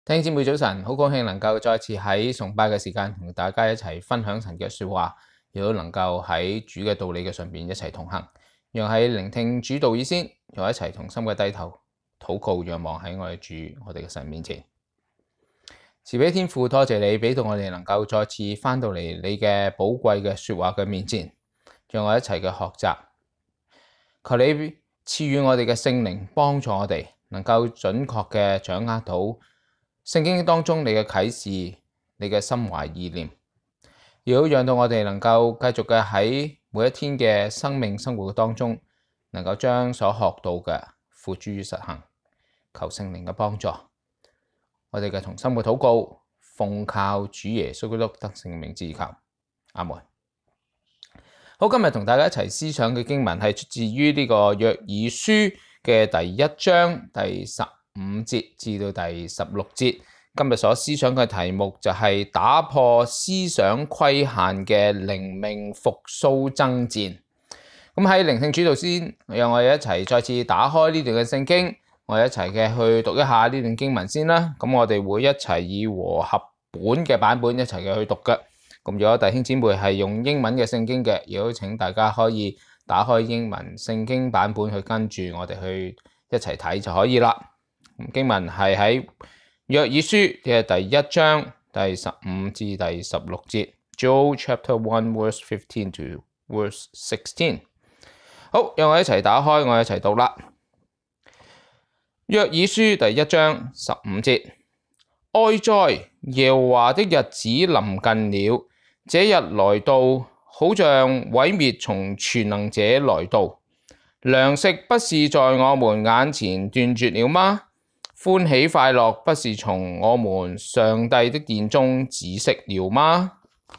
弟兄姊妹早晨，好高興能夠再次喺崇拜嘅時間同大家一齊分享神嘅說話，亦都能夠喺主嘅道理嘅上邊一齊同行。讓喺聆聽主道以先，又一齊同心嘅低頭禱告，仰望喺我哋主我哋嘅神面前。慈悲天父，多謝你俾到我哋能夠再次翻到嚟你嘅寶貴嘅說話嘅面前，讓我一齊嘅學習。求你賜予我哋嘅聖靈幫助我哋，能夠準確嘅掌握到聖經當中你嘅啟示，你嘅心懷意念，亦都讓到我哋能夠繼續嘅喺每一天嘅生命生活當中，能夠將所學到嘅付諸於實行，求聖靈嘅幫助。我哋嘅同心嘅禱告，奉靠主耶穌基督得聖名之求，阿門。好，今日同大家一齊思想嘅經文係出自於呢個約珥書嘅第1章第15節至到第16節。今日所思想嘅題目就係打破思想規限嘅靈命復甦爭戰。咁喺聆聽主導先，讓我哋一齊再次打開呢段嘅聖經，我哋一齊嘅去讀一下呢段經文先啦。咁我哋會一齊以和合本嘅版本一齊嘅去讀嘅。咁如果弟兄姊妹係用英文嘅聖經嘅，亦都請大家可以打開英文聖經版本去跟住我哋去一齊睇就可以啦。經文係喺約珥書嘅第1章第15至第16節 Joel chapter 1 verse 15 to verse 16。好，讓我一齊打開，我一齊讀啦。約珥書第1章15節，哀哉！耶和華的日子臨近了，這日來到，好像毀滅從全能者來到。糧食不是在我們眼前斷絕了嗎？歡喜快樂不是從我們上帝的殿中止息了嗎？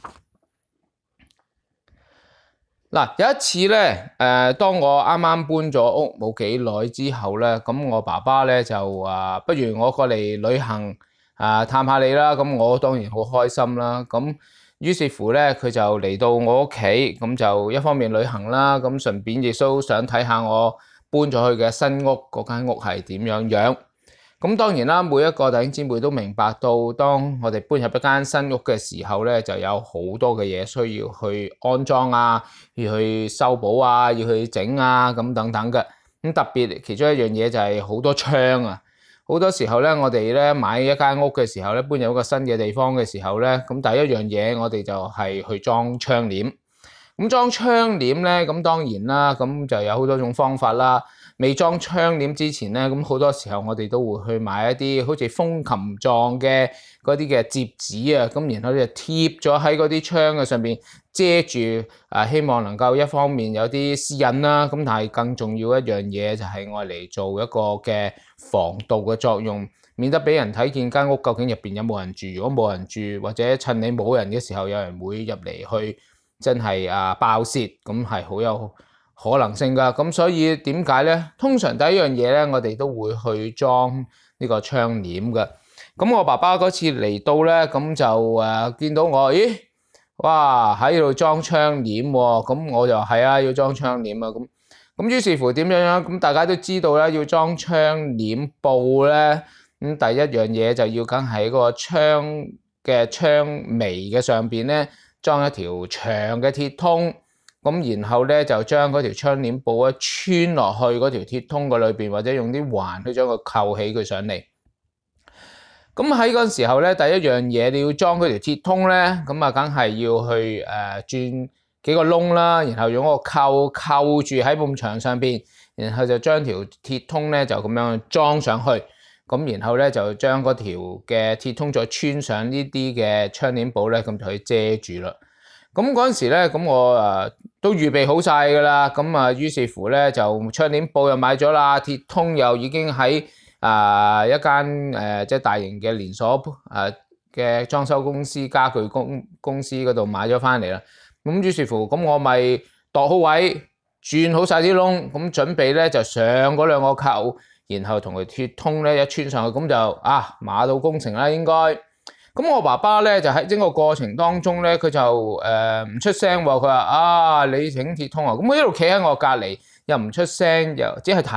嗱，有一次咧，當我啱啱搬咗屋冇幾耐之後咧，咁我爸爸咧就不如我過嚟旅行探下你啦，咁我當然好開心啦。咁於是乎咧，佢就嚟到我屋企，咁就一方面旅行啦，咁順便亦都想睇下我搬咗去嘅新屋嗰間屋係點樣樣。咁當然啦，每一個弟兄姊妹都明白到，當我哋搬入一間新屋嘅時候咧，就有好多嘅嘢需要去安裝啊，要去修補啊，要去整啊，咁等等嘅。咁特別其中一樣嘢就係好多窗啊。好多時候咧，我哋咧買一間屋嘅時候咧，搬入一個新嘅地方嘅時候咧，咁第一樣嘢我哋就係去裝窗簾。咁裝窗簾咧，咁當然啦，咁就有好多種方法啦。未裝窗簾之前咧，咁好多時候我哋都會去買一啲好似風琴狀嘅嗰啲嘅摺紙啊，咁然後咧就貼咗喺嗰啲窗嘅上邊遮住，希望能夠一方面有啲私隱啦，咁但係更重要一樣嘢就係愛嚟做一個嘅防盜嘅作用，免得俾人睇見間屋究竟入邊有冇人住。如果冇人住，或者趁你冇人嘅時候有人會入嚟去真係爆竊，咁係好有可能性㗎。咁所以點解咧？通常第一樣嘢咧，我哋都會去裝呢個窗簾㗎。咁我爸爸嗰次嚟到咧，咁就見到我，咦，哇喺度裝窗簾喎。咁我就係要裝窗簾啊。咁於是乎點樣？咁大家都知道啦，要裝窗簾布咧，咁第一樣嘢就要梗喺個窗嘅窗楣嘅上邊咧裝一條長嘅鐵通。咁然後咧就將嗰條窗簾布穿落去嗰條鐵通嘅裏邊，或者用啲環去將佢扣起佢上嚟。咁喺嗰陣時候咧，第一樣嘢你要裝嗰條鐵通咧，咁梗係要去轉幾個窿啦，然後用個扣住喺埲牆上邊，然後就將條鐵通咧就咁樣裝上去。咁然後咧就將嗰條嘅鐵通再穿上呢啲嘅窗簾布咧，咁就可以遮住啦。咁嗰陣時咧，咁我都預備好晒㗎啦。咁於是乎咧就窗簾布又買咗啦，鐵通又已經喺一間即係大型嘅連鎖嘅裝修公司、家具公司嗰度買咗翻嚟啦。咁於是乎，咁我咪度好位，轉好晒啲窿，咁準備咧就上嗰兩個扣，然後同佢鐵通咧一穿上去，咁就馬到功成啦應該。咁我爸爸咧就喺整個過程當中咧，佢就唔出聲喎。佢話你整鐵通啊，咁我一路企喺我隔離，又唔出聲，又只係睇。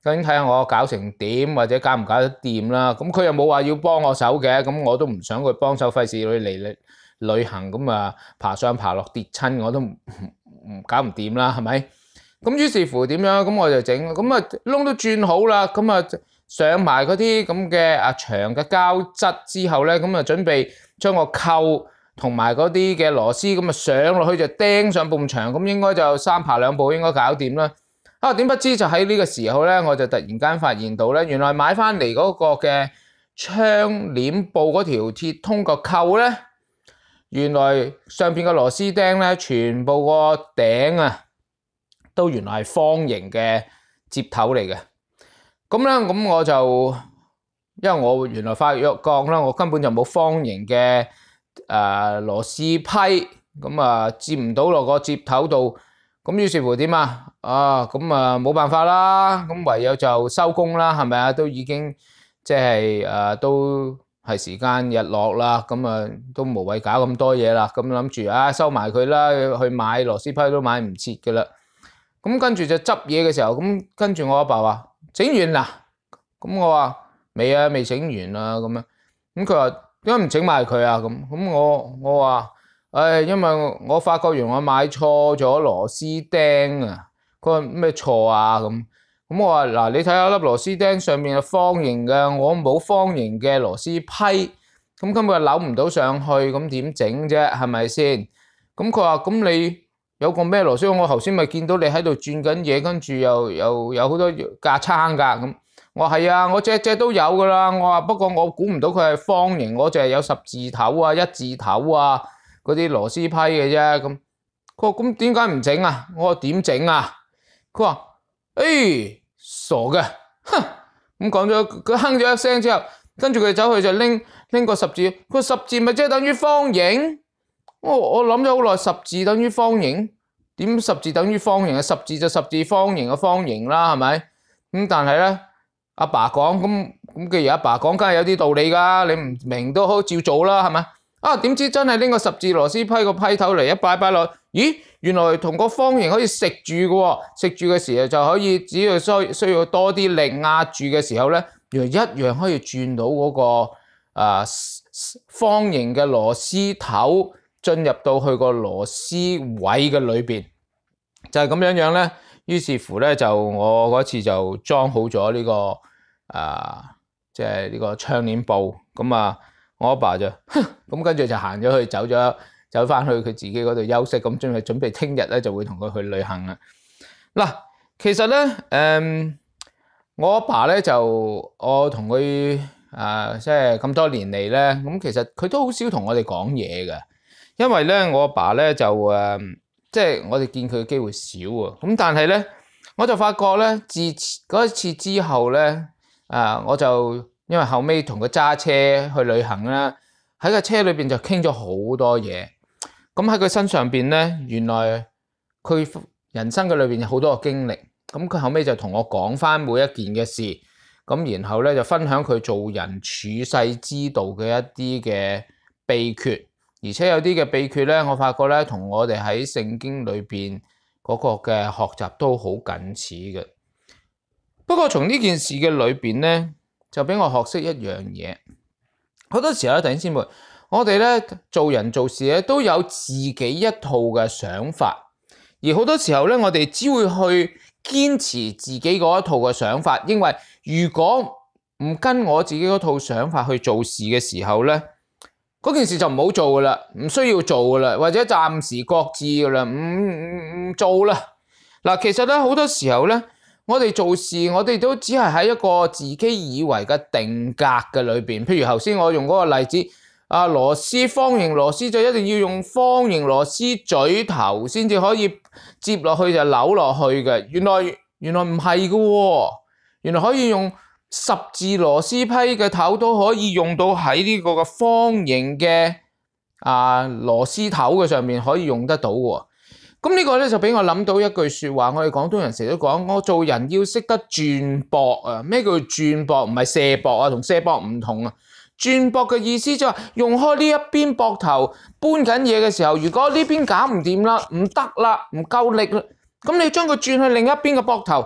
究竟睇下我搞成點，或者搞唔搞得掂啦。咁佢又冇話要幫我手嘅，咁我都唔想佢幫手，費事佢嚟旅行咁啊，爬上爬落跌親，我都唔搞唔掂啦，係咪？咁於是乎點樣？咁我就整，咁啊窿都轉好啦，咁啊上埋嗰啲咁嘅長嘅膠質之後咧，咁啊準備將個扣同埋嗰啲嘅螺絲咁啊上落去就釘上埲牆，咁應該就三爬兩步應該搞掂啦。點不知就喺呢個時候咧，我就突然間發現到咧，原來買翻嚟嗰個嘅窗簾布嗰條鐵通個扣咧，原來上邊嘅螺絲釘咧，全部個頂啊都原來係方形嘅接頭嚟嘅。咁咧，咁我就因為我原來發覺啦，我根本就冇方形嘅螺絲批，咁啊接唔到落個接頭度，咁於是乎點啊？咁啊冇辦法啦，咁唯有就收工啦，係咪啊？都已經即係都係時間日落啦，咁啊都無謂搞咁多嘢啦，咁諗住收埋佢啦，去買螺絲批都買唔切㗎啦。咁跟住就執嘢嘅時候，咁跟住我阿爸話整完啦，咁我話未整完啊，咁樣，咁佢話點解唔整埋佢啊？咁我話因為我發覺原來我買錯咗螺絲釘啊。佢話咩錯啊？咁我話嗱，你睇下粒螺絲釘上面係方形嘅，我冇方形嘅螺絲批，咁根本扭唔到上去，咁點整啫？係咪先？咁佢話咁你有個咩螺絲？我頭先咪見到你喺度轉緊嘢，跟住又有好多架撐㗎。咁我話係啊，我隻都有㗎啦。我話不過我估唔到佢係方形，我淨係有十字頭啊、一字頭啊嗰啲螺絲批嘅啫。咁佢話咁點解唔整啊？我話點整啊？佢話傻嘅，哼！咁講咗，佢哼咗一聲之後，跟住佢走去就拎個十字，佢話十字咪即係等於方形？我諗咗好耐，十字等於方形？點十字等於方形啊？十字就十字方形嘅方形啦，係咪？咁但係咧，阿爸講咁既然阿爸講，梗係有啲道理㗎，你唔明都好照做啦，係咪？點知真係拎個十字螺絲批個批頭嚟一擺落，咦？原來同個方形可以食住嘅喎，食住嘅時候就可以，只要需要多啲力壓住嘅時候咧，原來一樣可以轉到嗰個方形嘅螺絲頭進入到去個螺絲位嘅裏邊，就係咁樣咧。於是乎咧，就我嗰次就裝好咗呢個即係呢個窗簾布，咁我阿爸就咁跟住就行咗去，走翻去佢自己嗰度休息，咁準備聽日咧就會同佢去旅行啦。嗱，其實咧我阿爸咧就我同佢即係咁多年嚟咧，咁其實佢都好少同我哋講嘢嘅，因為咧我阿爸咧就即係我哋見佢嘅機會少啊。咁但係咧，我就發覺咧自嗰一次之後咧，我就因為後尾同佢揸車去旅行啦，喺個車裏邊就傾咗好多嘢。咁喺佢身上邊咧，原來佢人生嘅裏邊有好多個經歷。咁佢後尾就同我講翻每一件嘅事，咁然後咧就分享佢做人處世之道嘅一啲嘅秘訣，而且有啲嘅秘訣咧，我發覺咧同我哋喺聖經裏邊嗰個嘅學習都好近似嘅。不過從呢件事嘅裏邊咧，就俾我學識一樣嘢。好多時候咧，弟兄姊妹，我哋咧做人做事咧都有自己一套嘅想法，而好多時候咧，我哋只會去堅持自己嗰一套嘅想法，因為如果唔跟我自己嗰套想法去做事嘅時候咧，嗰件事就唔好做噶啦，唔需要做噶啦，或者暫時擱置噶啦，唔做啦。嗱，其實咧好多時候咧，我哋做事，我哋都只係喺一個自己以為嘅定格嘅裏邊。譬如頭先我用嗰個例子，螺絲方形螺絲就一定要用方形螺絲嘴頭先至可以接落去就扭落去嘅。原來唔係嘅喎，原來可以用十字螺絲批嘅頭都可以用到喺呢個嘅方形嘅螺絲頭嘅上面可以用得到喎。咁呢個咧就俾我諗到一句説話，我哋廣東人成日都講，我做人要識得轉膊啊！咩叫轉膊？唔係卸膊啊，同卸膊唔同啊。轉膊嘅意思就係用開呢一邊膊頭搬緊嘢嘅時候，如果呢邊搞唔掂啦，唔得啦，唔夠力啦，咁你將佢轉去另一邊嘅膊頭，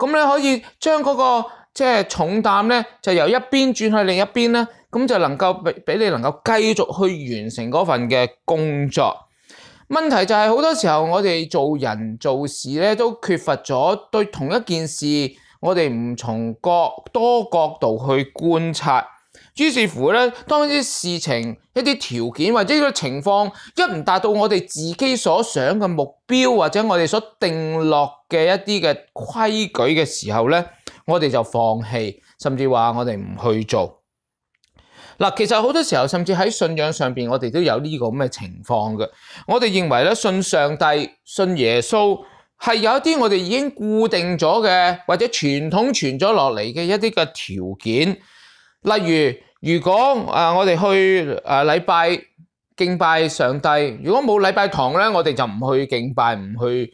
咁咧可以將嗰個即係重擔咧，就由一邊轉去另一邊咧，咁就能夠俾你能夠繼續去完成嗰份嘅工作。問題就係好多時候我哋做人做事咧，都缺乏咗對同一件事，我哋唔從多角度去觀察。於是乎咧，當一啲事情、一啲條件或者呢個情況一唔達到我哋自己所想嘅目標，或者我哋所定落嘅一啲嘅規矩嘅時候咧，我哋就放棄，甚至話我哋唔去做。嗱，其實好多時候，甚至喺信仰上邊，我哋都有呢個咁嘅情況嘅。我哋認為咧，信上帝、信耶穌係有一啲我哋已經固定咗嘅，或者傳統傳咗落嚟嘅一啲嘅條件。例如，如果我哋去禮拜敬拜上帝，如果冇禮拜堂咧，我哋就唔去敬拜，唔去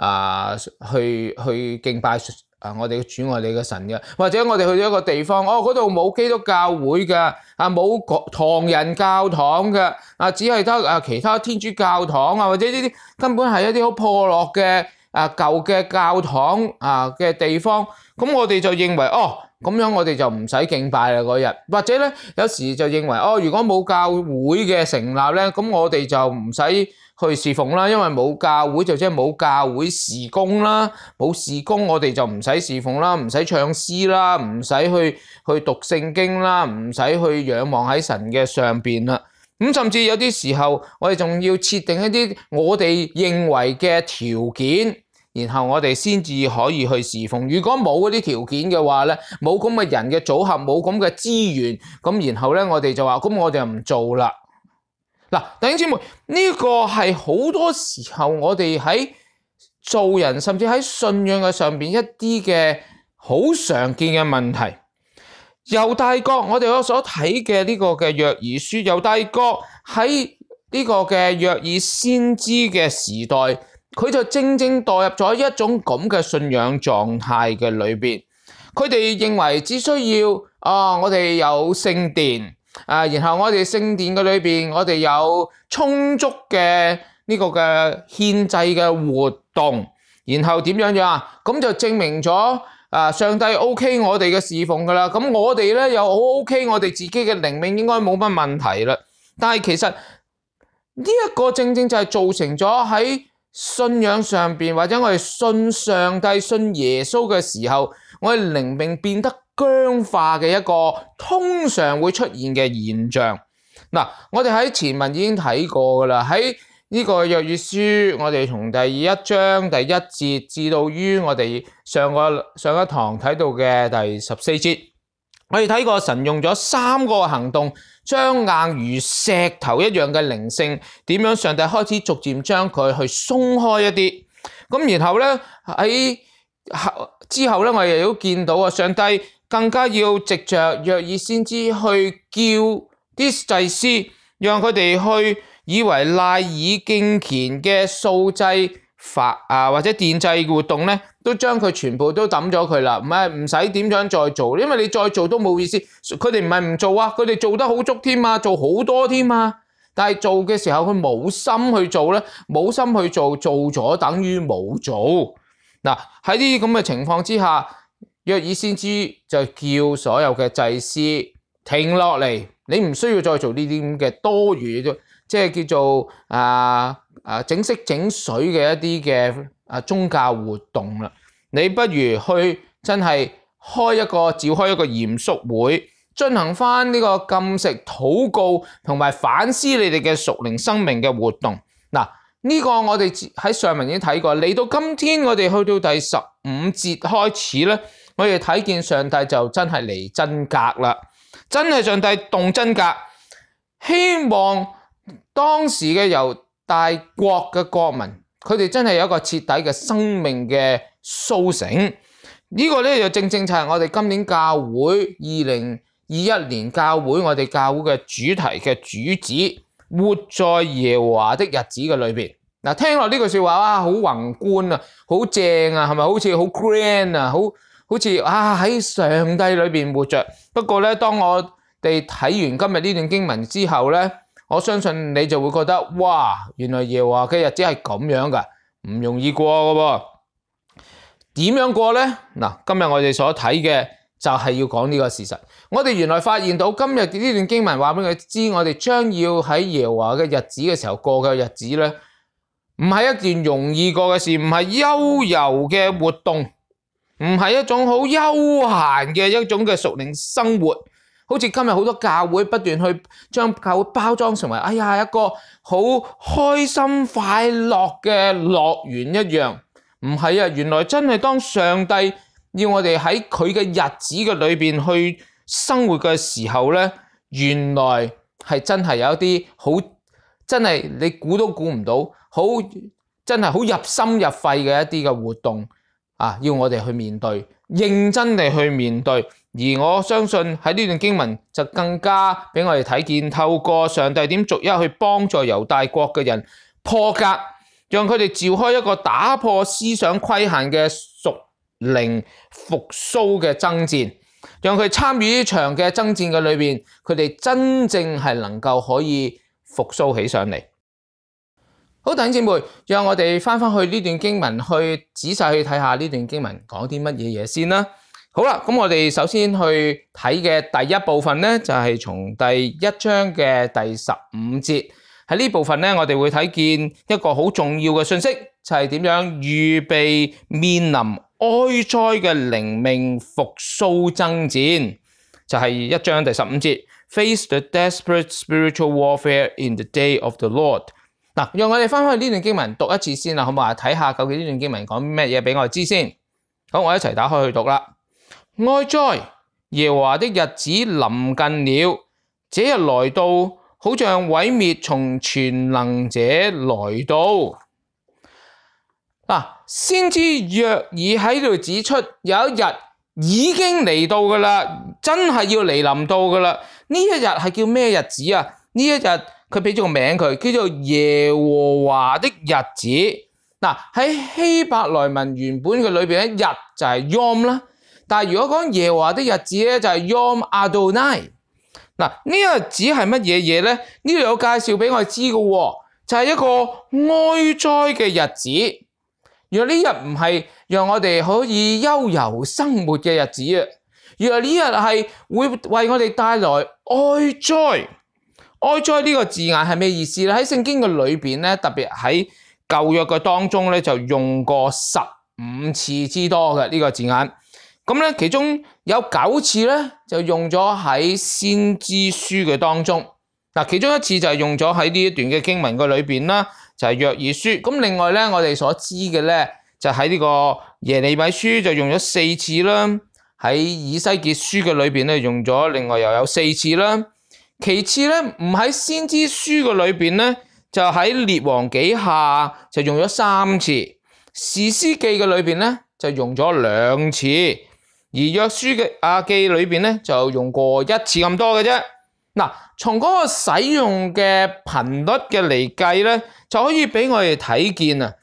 去敬拜我哋嘅主，我哋嘅神嘅。或者我哋去咗一個地方，嗰度冇基督教會嘅，冇唐人教堂嘅，只係得其他天主教堂或者呢啲根本係一啲好破落嘅舊嘅教堂嘅地方，咁我哋就認為咁樣我哋就唔使敬拜啦嗰日，或者咧有時就認為如果冇教會嘅成立咧，咁我哋就唔使去侍奉啦，因為冇教會就即係冇教會事工啦，冇事工我哋就唔使侍奉啦，唔使唱詩啦，唔使去讀聖經啦，唔使去仰望喺神嘅上邊啦。咁甚至有啲時候我哋仲要設定一啲我哋認為嘅條件，然後我哋先至可以去侍奉。如果冇嗰啲條件嘅話咧，冇咁嘅人嘅組合，冇咁嘅資源，咁然後咧我哋就話咁我就唔做啦。嗱，弟兄姊妹，呢個係好多時候我哋喺做人，甚至喺信仰嘅上邊一啲嘅好常見嘅問題。猶大國，我哋所睇嘅呢個嘅約珥書，猶大國喺呢個嘅約珥先知嘅時代，佢就正正墮入咗一種咁嘅信仰狀態嘅裏邊。佢哋認為只需要我哋有聖殿，然後我哋聖殿嘅裏邊，我哋有充足嘅呢個嘅獻祭嘅活動，然後點樣樣咁就證明咗上帝 OK 我哋嘅侍奉噶啦。咁我哋咧又好 OK 我哋自己嘅靈命應該冇乜問題啦。但係其實呢一個正正就係造成咗喺信仰上邊，或者我哋信上帝、信耶穌嘅時候，我哋靈命變得僵化嘅一個通常會出現嘅現象。嗱，我哋喺前文已經睇過噶啦，喺呢個約珥書，我哋從第一章第1節至到於我哋上一堂睇到嘅第14節，我哋睇過神用咗3個行動，將硬如石頭一樣嘅靈性，點樣上帝開始逐漸將佢去鬆開一啲。咁然後咧喺之後咧，我哋亦都見到上帝更加要藉着約珥先知去叫啲祭司，讓佢哋去以為賴以敬虔嘅素祭或者奠祭活動咧，都將佢全部都抌咗佢啦，唔使點樣再做，因為你再做都冇意思。佢哋唔係唔做啊，佢哋做得好足添啊，做好多添啊。但係做嘅時候佢冇心去做咧，冇心去做，做咗等於冇做。嗱，喺呢啲咁嘅情況之下，約珥先知就叫所有嘅祭司停落嚟，你唔需要再做呢啲咁嘅多餘，即係叫做整色整水嘅一啲嘅宗教活動啦。你不如去真係召開一個嚴肅會，進行翻呢個禁食、禱告同埋反思你哋嘅屬靈生命嘅活動。嗱，呢個我哋喺上文已經睇過，嚟到今天我哋去到第15節開始咧，我哋睇見上帝就真係嚟真格啦，真係上帝動真格，希望當時嘅猶大國嘅國民，佢哋真係有一個徹底嘅生命嘅甦醒。呢個咧就正正就係我哋今年教會2021年教會我哋教會嘅主題嘅主旨，活在耶和華的日子嘅裏邊。嗱，聽落呢句說話好宏觀啊，好正啊，係咪好似好 grand 啊，好似喺上帝裏邊活着。不過咧，當我哋睇完今日呢段經文之後咧，我相信你就會覺得，哇，原來耶和華嘅日子係咁樣噶，唔容易過噶噃。 點樣過呢？嗱，今日我哋所睇嘅就係要講呢個事實。我哋原來發現到今日嘅呢段經文話俾佢知，我哋將要喺耶和華嘅日子嘅時候過嘅日子呢，唔係一件容易過嘅事，唔係悠遊嘅活動，唔係一種好悠閒嘅一種嘅屬靈生活。好似今日好多教會不斷去將教會包裝成為一個好開心快樂嘅樂園一樣。唔係啊，原來真係當上帝要我哋喺佢嘅日子嘅裏邊去生活嘅時候咧，原來係真係有一啲好真係你估都估唔到，好真係好入心入肺嘅一啲嘅活動啊，要我哋去面對，認真地去面對。而我相信喺呢段經文就更加俾我哋睇見，透過上帝點逐一去幫助猶大國嘅人破格，讓佢哋召開一個打破思想規限嘅屬靈復甦嘅爭戰，讓佢參與呢場嘅爭戰嘅裏邊，佢哋真正係能夠可以復甦起上嚟。好，弟兄姊妹，讓我哋翻去呢段經文，去仔細去睇下呢段經文講啲乜嘢嘢先啦。好啦，咁我哋首先去睇嘅第一部分咧，就係從第一章嘅第15節。喺呢部分咧，我哋會睇見一個好重要嘅信息，就係點樣預備面臨哀災嘅靈命復甦爭戰。就係一章第15節 ，Face the desperate spiritual warfare in the day of the Lord。嗱，讓我哋翻去呢段經文讀一次先啦，好唔好啊？睇下究竟呢段經文講咩嘢俾我哋知先。好，我一齊打開去讀啦。哀哉！耶和華的日子臨近了，這日來到，好像毀滅從全能者來到。先知約珥喺度指出，有一日已經嚟到噶啦，真係要嚟臨到噶啦。呢一日係叫咩日子啊？呢一日佢俾咗個名佢，叫做耶和華的日子。喺希伯來文原本嘅裏邊，一日就係 Yom 啦。但係如果講耶和華的日子咧，就係 Yom Adonai。呢個日子係乜嘢嘢咧？呢度有介紹俾我哋知嘅，就係一個哀哉嘅日子。原來呢日唔係讓我哋可以悠遊生活嘅日子啊！原來呢日係會為我哋帶來哀哉。哀哉呢個字眼係咩意思咧？喺聖經嘅裏邊咧，特別喺舊約嘅當中咧，就用過15次之多嘅呢個字眼。咁咧，其中有9次咧，就用咗喺先知書嘅當中。其中一次就係用咗喺呢一段嘅經文嘅裏邊啦，就係約珥書。咁另外咧，我哋所知嘅咧，就喺呢個耶利米書就用咗4次啦。喺以西結書嘅裏邊咧，用咗另外又有4次啦。其次咧，唔喺先知書嘅裏邊咧，就喺列王紀下就用咗3次。士師記嘅裏邊咧，就用咗2次。而約書亞記裏邊咧，就用過1次咁多嘅啫。從嗰個使用嘅頻率嘅嚟計咧，就可以俾我哋睇見啊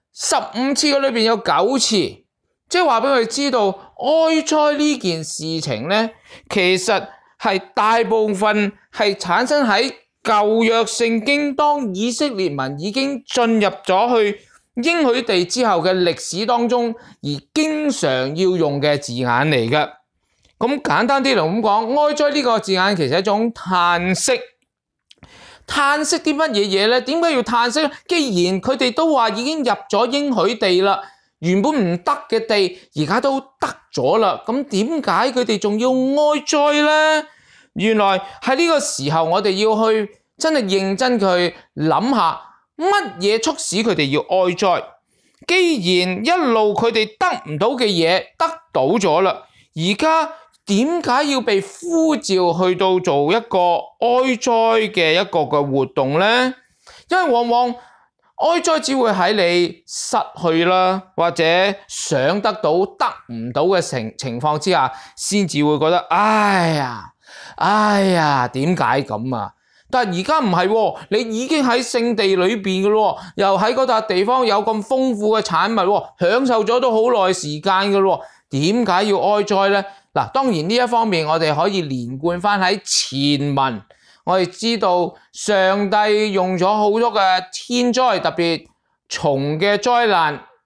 ，15次嘅裏邊有9次，即係話俾我哋知道哀哉呢件事情咧，其實係大部分係產生喺舊約聖經，當以色列民已經進入咗去應許地之後嘅歷史當中，而經常要用嘅字眼嚟嘅。咁簡單啲嚟咁講，哀哉呢個字眼其實係一種嘆息。嘆息啲乜嘢嘢咧？點解要嘆息咧？既然佢哋都話已經入咗應許地啦，原本唔得嘅地而家都得咗啦，咁點解佢哋仲要哀哉咧？原來喺呢個時候，我哋要去真係認真去諗下。乜嘢促使佢哋要哀哉？既然一路佢哋得唔到嘅嘢得到咗啦，而家點解要被呼召去到做一個哀哉嘅一個嘅活動咧？因為往往哀哉只會喺你失去啦，或者想得到得唔到嘅情況之下，先至會覺得哎呀，點解咁啊？但係而家唔係喎，你已經喺聖地裏邊嘅咯，又喺嗰笪地方有咁豐富嘅產物，享受咗都好耐時間嘅咯，點解要哀哉咧？當然呢一方面我哋可以連貫翻喺前文，我哋知道上帝用咗好多嘅天災，特別蟲嘅災難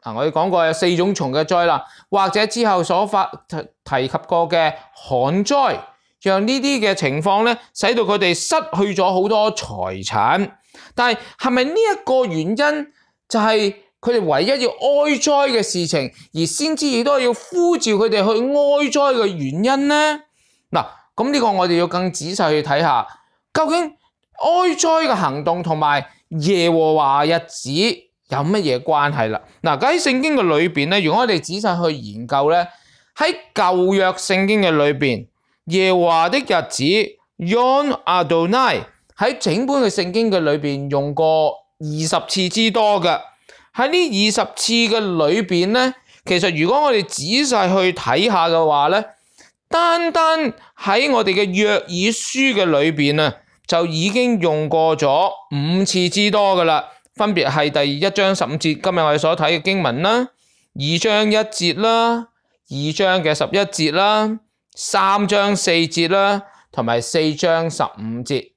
我哋講過有4種蟲嘅災難，或者之後所提及過嘅旱災，讓呢啲嘅情況咧，使到佢哋失去咗好多財產。但係咪呢一個原因就係佢哋唯一要哀哉嘅事情，而先知亦都要呼召佢哋去哀哉嘅原因呢？嗱，咁呢個我哋要更仔細去睇下，究竟哀哉嘅行動同埋耶和華日子有乜嘢關係啦？嗱，喺聖經嘅裏邊咧，如果我哋仔細去研究咧，喺舊約聖經嘅裏邊，耶和華的日子 Yom Adonai 喺整本嘅聖經嘅裏邊用過20次之多嘅。喺呢20次嘅裏邊咧，其實如果我哋仔細去睇下嘅話咧，單單喺我哋嘅約珥書嘅裏邊啊，就已經用過咗5次之多噶啦。分別係第1章15節，今日我哋所睇嘅經文啦；2章1節啦；2章嘅11節啦；3章4節啦，同埋4章15節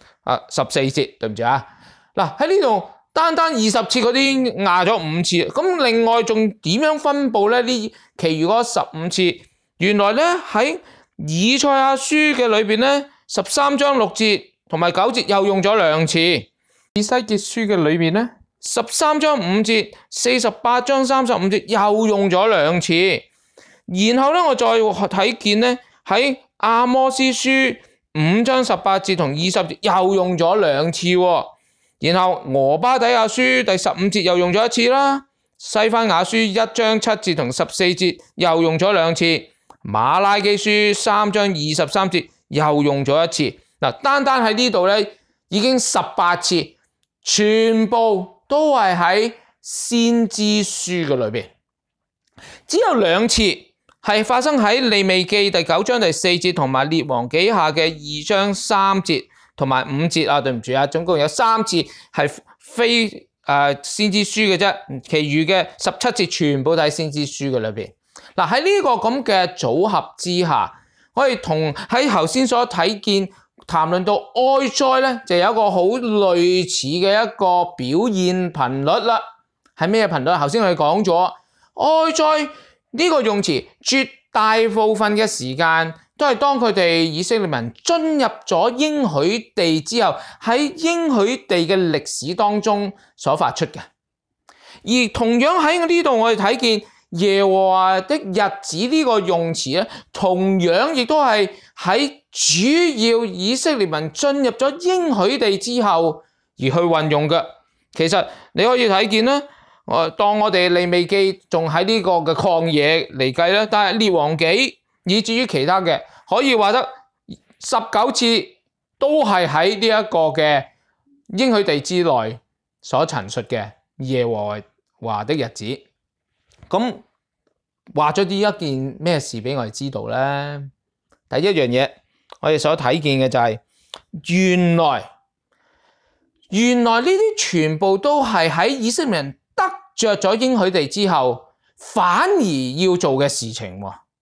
14節，對唔住啊。嗱，喺呢度單單20次嗰啲壓咗5次，咁另外仲點樣分佈咧？呢其餘嗰15次，原來咧喺以賽亞書嘅裏邊咧，13章6節同埋9節又用咗2次。以西結書嘅裏面咧，13章5節、48章35節又用咗2次，然後咧我再睇見咧喺阿摩司書5章18節同20節又用咗2次，然後俄巴底亞書第15節又用咗1次啦，西番雅書1章7節同14節又用咗2次，馬拉基書3章23節又用咗1次。嗱，單單喺呢度咧已經18次。全部都係喺先知書嘅裏邊，只有2次係發生喺利未記第9章第4節同埋列王紀下嘅2章3節同埋5節啊，對唔住啊，總共有3次係非先知書嘅啫，其餘嘅17節全部都喺先知書嘅裏邊。嗱，喺呢個咁嘅組合之下，我哋同喺頭先所睇見。談論到哀哉咧，就有一個好類似嘅一個表現頻率啦。係咩頻率？頭先我哋講咗哀哉呢個用詞，絕大部分嘅時間都係當佢哋以色列民進入咗應許地之後，喺應許地嘅歷史當中所發出嘅。而同樣喺呢度，我哋睇見耶和華的日子呢個用詞咧，同樣亦都係喺主要以色列民進入咗應許地之後而去運用嘅。其實你可以睇見啦，當我哋利未記仲喺呢個嘅曠野嚟計啦，但係列王紀以至於其他嘅，可以話得19次都係喺呢一個嘅應許地之內所陳述嘅耶和華的日子。咁話咗呢一件咩事俾我哋知道咧？第一樣嘢，我哋所睇見嘅就係原來呢啲全部都係喺以色列人得着咗應許地之後，反而要做嘅事情。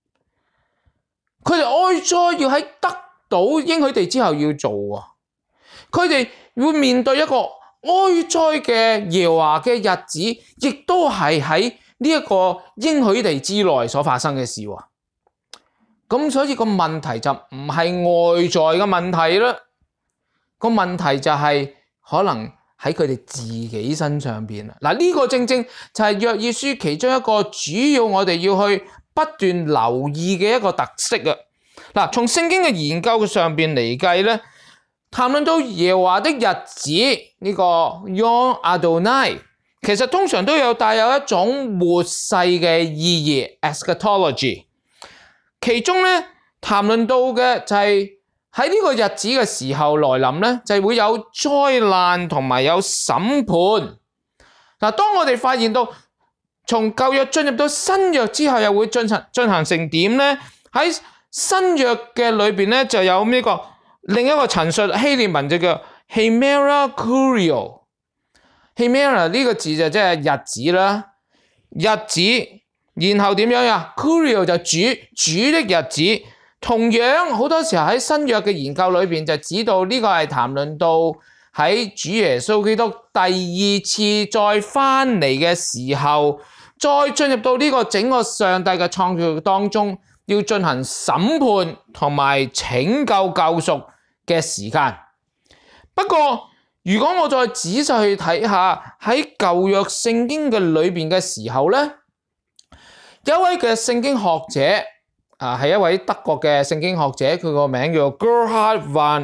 佢哋哀哉要喺得到應許地之後要做，佢哋會面對一個哀哉嘅耶和華嘅日子，亦都係喺呢一個應許地之內所發生嘅事。咁所以個問題就唔係外在嘅問題啦，個問題就係可能喺佢哋自己身上邊啦。嗱，呢個正正就係約珥書其中一個主要我哋要去不斷留意嘅一個特色啊。嗱，從聖經嘅研究上邊嚟計咧，談論到耶和華的日子呢個 Yom Adonai，其實通常都有帶有一種末世嘅意義 eschatology。其中咧談論到嘅就係喺呢個日子嘅時候來臨咧，就係會有災難同埋有審判。嗱，當我哋發現到從舊約進入到新約之後，又會進行成點咧？喺新約嘅裏邊咧，就有呢個另一個陳述，希臘文就叫 Hemera Kurios。Hemera 呢個字就即係日子啦，日子。然後點樣呀 Kurios 就主的日子，同樣好多時候喺新約嘅研究裏邊就指到呢個係談論到喺主耶穌基督第2次再翻嚟嘅時候， 再進入到呢個整個上帝嘅創造當中，要進行審判同埋拯救救贖嘅時間。不過，如果我再仔細去睇下喺舊約聖經嘅裏邊嘅時候咧，有一位嘅聖經學者係一位德國嘅聖經學者，佢個名叫 Gerhard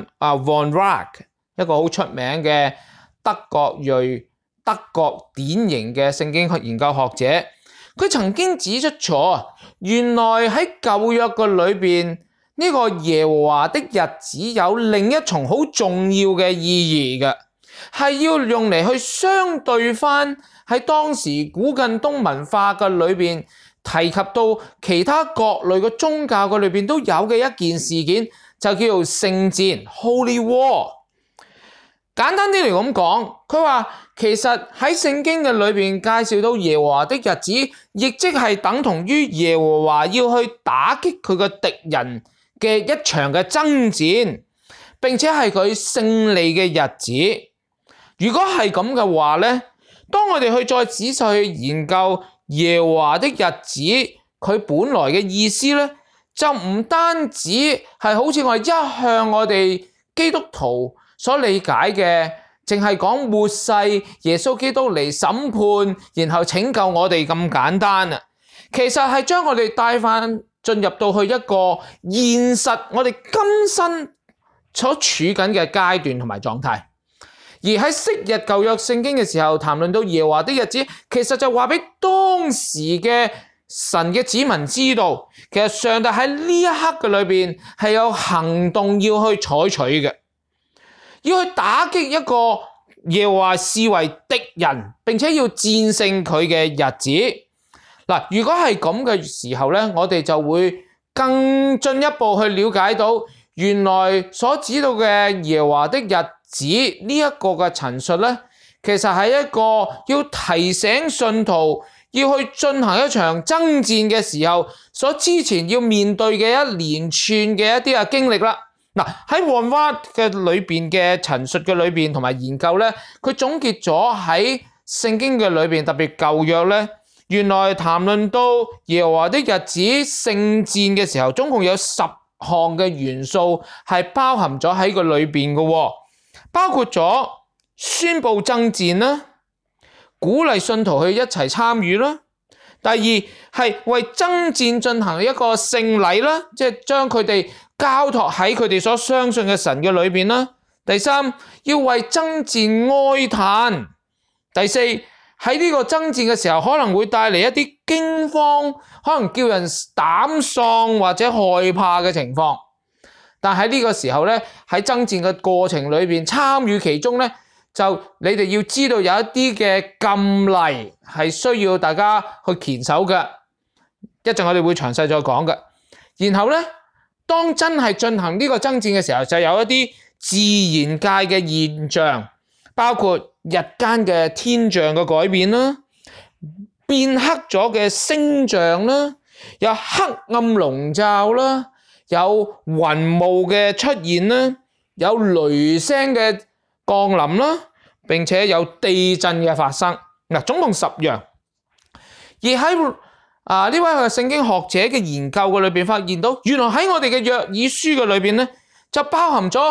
von Rach， 一個好出名嘅德國典型嘅聖經研究學者。佢曾經指出咗，原來喺舊約嘅裏邊，呢個耶和華的日子有另一重好重要嘅意義嘅，係要用嚟去相對翻喺當時古近東文化嘅裏邊提及到其他各類嘅宗教嘅裏邊都有嘅一件事件，就叫做聖戰 Holy War。簡單啲嚟咁講，佢話其實喺聖經嘅裏邊介紹到耶和華的日子，亦即係等同於耶和華要去打擊佢嘅敵人嘅一場嘅爭戰，並且係佢勝利嘅日子。如果係咁嘅話咧，當我哋去再仔細去研究耶和華的日子，佢本來嘅意思咧，就唔單止係好似我哋基督徒所理解嘅，淨係講末世耶穌基督嚟審判，然後拯救我哋咁簡單啊！其實係將我哋帶翻進入到去一個現實，我哋今生所處緊嘅階段同埋狀態。而喺昔日舊約聖經嘅時候，談論到耶和華的日子，其實就話俾當時嘅神嘅子民知道，其實上帝喺呢一刻嘅裏邊係有行動要去採取嘅。要去打擊一個耶和華視為敵人，並且要戰勝佢嘅日子。嗱，如果係咁嘅時候咧，我哋就會更進一步去了解到，原來所指到嘅耶和華的日子呢一個嘅陳述咧，其實係一個要提醒信徒要去進行一場爭戰嘅時候，所之前要面對嘅一連串嘅一啲嘅經歷啦。嗱，喺 von Rach 嘅裏邊嘅陳述嘅裏邊同埋研究咧，佢總結咗喺聖經嘅裏邊，特別舊約咧，原來談論到耶和華的日子聖戰嘅時候，總共有10項嘅元素係包含咗喺個裏邊嘅，包括咗宣布爭戰啦，鼓勵信徒去一齊參與啦。第二係為爭戰進行一個聖禮啦，即係將佢哋交託喺佢哋所相信嘅神嘅裏邊啦。第三，要為爭戰哀嘆。第四，喺呢個爭戰嘅時候可能會帶嚟一啲驚慌，可能叫人膽喪或者害怕嘅情況。但喺呢個時候咧，喺爭戰嘅過程裏邊參與其中咧，就你哋要知道有一啲嘅禁例係需要大家去堅守嘅。一陣我哋會詳細再講嘅。然後咧，當真係進行呢個爭戰嘅時候，就有一啲自然界嘅現象，包括日間嘅天象嘅改變啦，變黑咗嘅星象啦，有黑暗籠罩啦，有雲霧嘅出現啦，有雷聲嘅降臨啦，並且有地震嘅發生。嗱，總共10樣。而喺呢位聖經學者嘅研究嘅裏邊發現到，原來喺我哋嘅約珥書嘅裏邊咧，就包含咗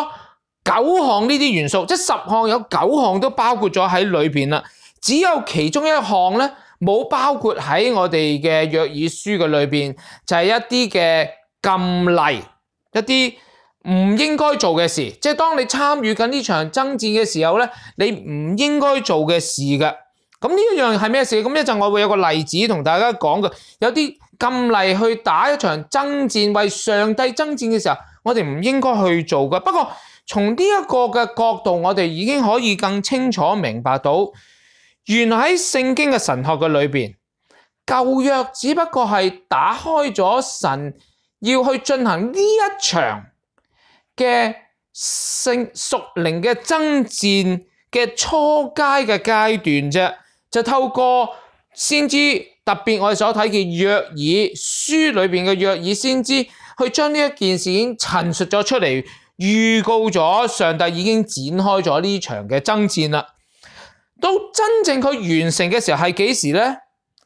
9項呢啲元素，即係10項有9項都包括咗喺裏邊啦。只有其中一項咧冇包括喺我哋嘅約珥書嘅裏邊，就係一啲嘅禁例，一啲唔應該做嘅事，即係當你參與緊呢場爭戰嘅時候咧，你唔應該做嘅事嘅。咁呢一樣係咩事？咁一陣我會有個例子同大家講嘅，有啲禁例去打一場爭戰，為上帝爭戰嘅時候，我哋唔應該去做嘅。不過從呢一個嘅角度，我哋已經可以更清楚明白到，原來喺聖經嘅神學嘅裏邊，舊約只不過係打開咗神要去進行呢一場嘅屬靈嘅爭戰嘅初階嘅階段啫。就透過先知，特別我哋所睇嘅約珥書裏邊嘅約珥先知，去將呢一件事已經陳述咗出嚟，預告咗上帝已經展開咗呢場嘅爭戰啦。到真正佢完成嘅時候係幾時咧？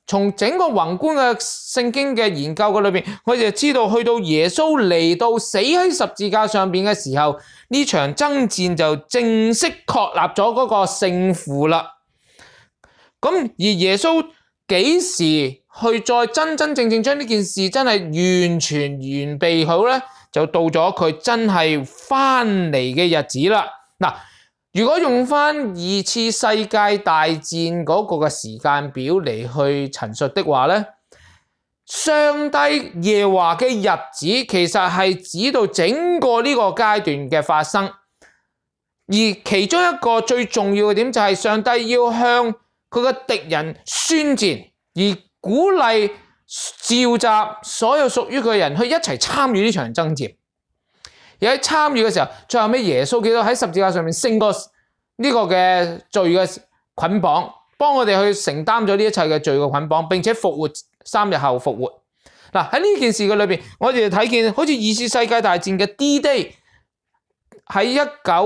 從整個宏觀嘅聖經嘅研究嘅裏邊，我哋就知道去到耶穌嚟到死喺十字架上邊嘅時候，呢場爭戰就正式確立咗嗰個勝負啦。咁而耶穌幾時去再真真正正將呢件事真係完全完備好呢？就到咗佢真係翻嚟嘅日子啦。嗱，如果用翻二次世界大戰嗰個嘅時間表嚟去陳述的話呢，上帝耶和華嘅日子其實係指到整個呢個階段嘅發生，而其中一個最重要嘅點就係上帝要向佢嘅敵人宣戰，而鼓勵召集所有屬於佢嘅人去一齊參與呢場爭戰。而喺參與嘅時候，最後尾耶穌基督喺十字架上面勝過呢個嘅罪嘅捆綁，幫我哋去承擔咗呢一切嘅罪嘅捆綁，並且復活3日後復活。嗱，喺呢件事嘅裏邊，我哋就睇見好似二次世界大戰嘅 D-Day 喺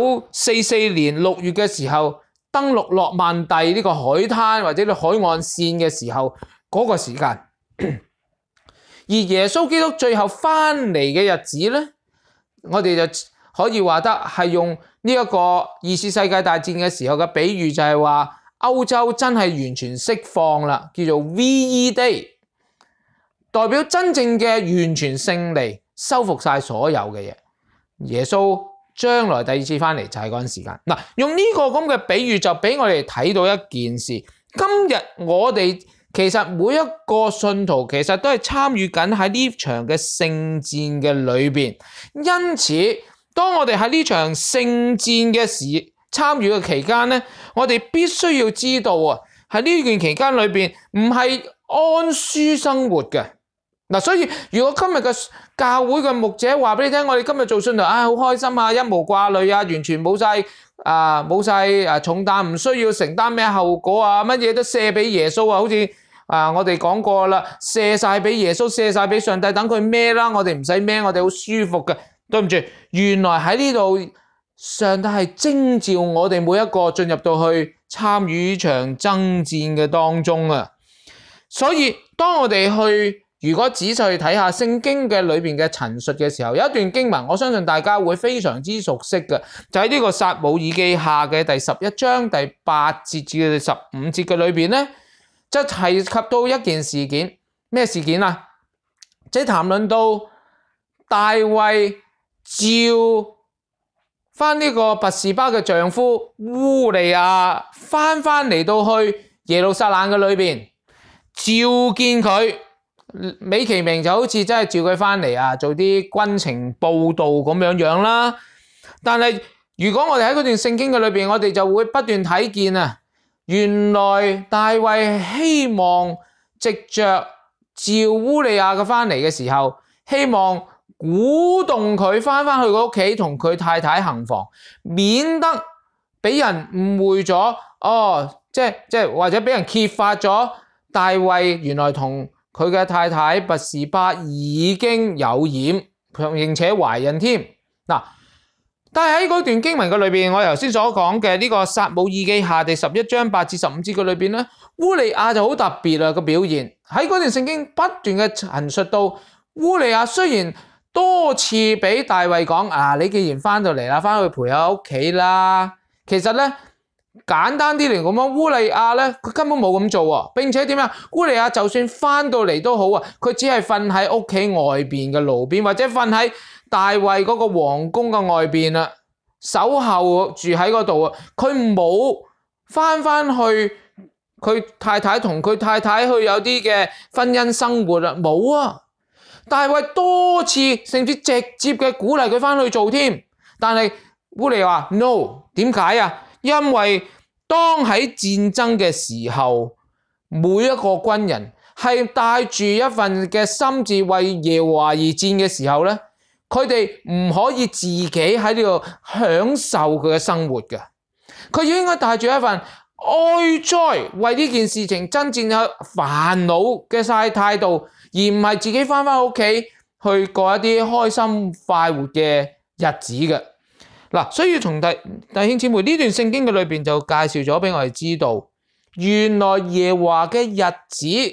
1944年6月嘅時候登陸諾曼第呢個海灘或者呢海岸線嘅時候嗰個時間，而耶穌基督最後翻嚟嘅日子咧，我哋就可以話得係用呢一個二次世界大戰嘅時候嘅比喻，就係話歐洲真係完全釋放啦，叫做 VE Day， 代表真正嘅完全勝利，收復晒所有嘅嘢。耶穌將來第二次翻嚟就係嗰陣時間。嗱，用呢個咁嘅比喻就俾我哋睇到一件事，今日我哋其實每一個信徒其實都係參與緊喺呢場嘅聖戰嘅裏邊，因此當我哋喺呢場聖戰嘅參與嘅期間咧，我哋必須要知道啊，喺呢段期間裏邊唔係安舒生活嘅。嗱，所以如果今日嘅教會嘅牧者話俾你聽，我哋今日做信徒好開心啊，一無掛慮啊，完全冇晒重擔，唔需要承擔咩後果啊，乜嘢都卸俾耶穌啊，好似我哋講過啦，卸晒俾耶穌，卸晒俾上帝，等佢孭啦，我哋唔使孭，我哋好舒服嘅。對唔住，原來喺呢度上帝係徵召我哋每一個進入到去參與呢場爭戰嘅當中啊。所以當我哋如果仔細去睇下聖經嘅裏邊嘅陳述嘅時候，有一段經文，我相信大家會非常之熟悉嘅，就喺呢個撒母耳記下嘅第11章第8節至第15節嘅裏邊咧，就提及到一件事件。咩事件啊？即係談論到大衛召翻呢個拔示巴嘅丈夫烏利亞翻嚟到去耶路撒冷嘅裏邊召見佢，美其名就好似真係召佢翻嚟做啲軍情報道咁樣啦。但係如果我哋喺嗰段聖經嘅裏邊，我哋就會不斷睇見啊，原來大衛希望藉着召烏利亞嘅翻嚟嘅時候，希望鼓動佢翻去佢屋企同佢太太行房，免得俾人誤會咗，即係或者俾人揭發咗大衛原來同佢嘅太太拔示巴已經有染，並且懷孕添。嗱，但係喺嗰段經文嘅裏邊，我頭先所講嘅呢個撒母耳記下第11章8至15節嘅裏邊咧，烏利亞就好特別啦個表現。喺嗰段聖經不斷嘅陳述到，烏利亞雖然多次俾大衛講你既然翻到嚟啦，翻去陪下屋企啦。其實咧簡單啲嚟講，烏利亞咧佢根本冇咁做喎，並且點樣？烏利亞就算翻到嚟都好啊，佢只係瞓喺屋企外邊嘅路邊，或者瞓喺大衛嗰個皇宮嘅外邊啊，守候住喺嗰度啊。佢冇翻去佢太太同佢太太去有啲嘅婚姻生活啊，冇啊。大衛多次甚至直接嘅鼓勵佢翻去做添，但係烏利亞話 no， 點解啊？因為當喺戰爭嘅時候，每一個軍人係帶住一份嘅心志為耶和華而戰嘅時候咧，佢哋唔可以自己喺呢度享受佢嘅生活嘅，佢應該帶住一份哀哉為呢件事情真正有煩惱嘅晒態度，而唔係自己翻屋企去過一啲開心快活嘅日子嘅。嗱，所以從弟兄姊妹呢段聖經嘅裏邊就介紹咗俾我哋知道，原來耶和華嘅日子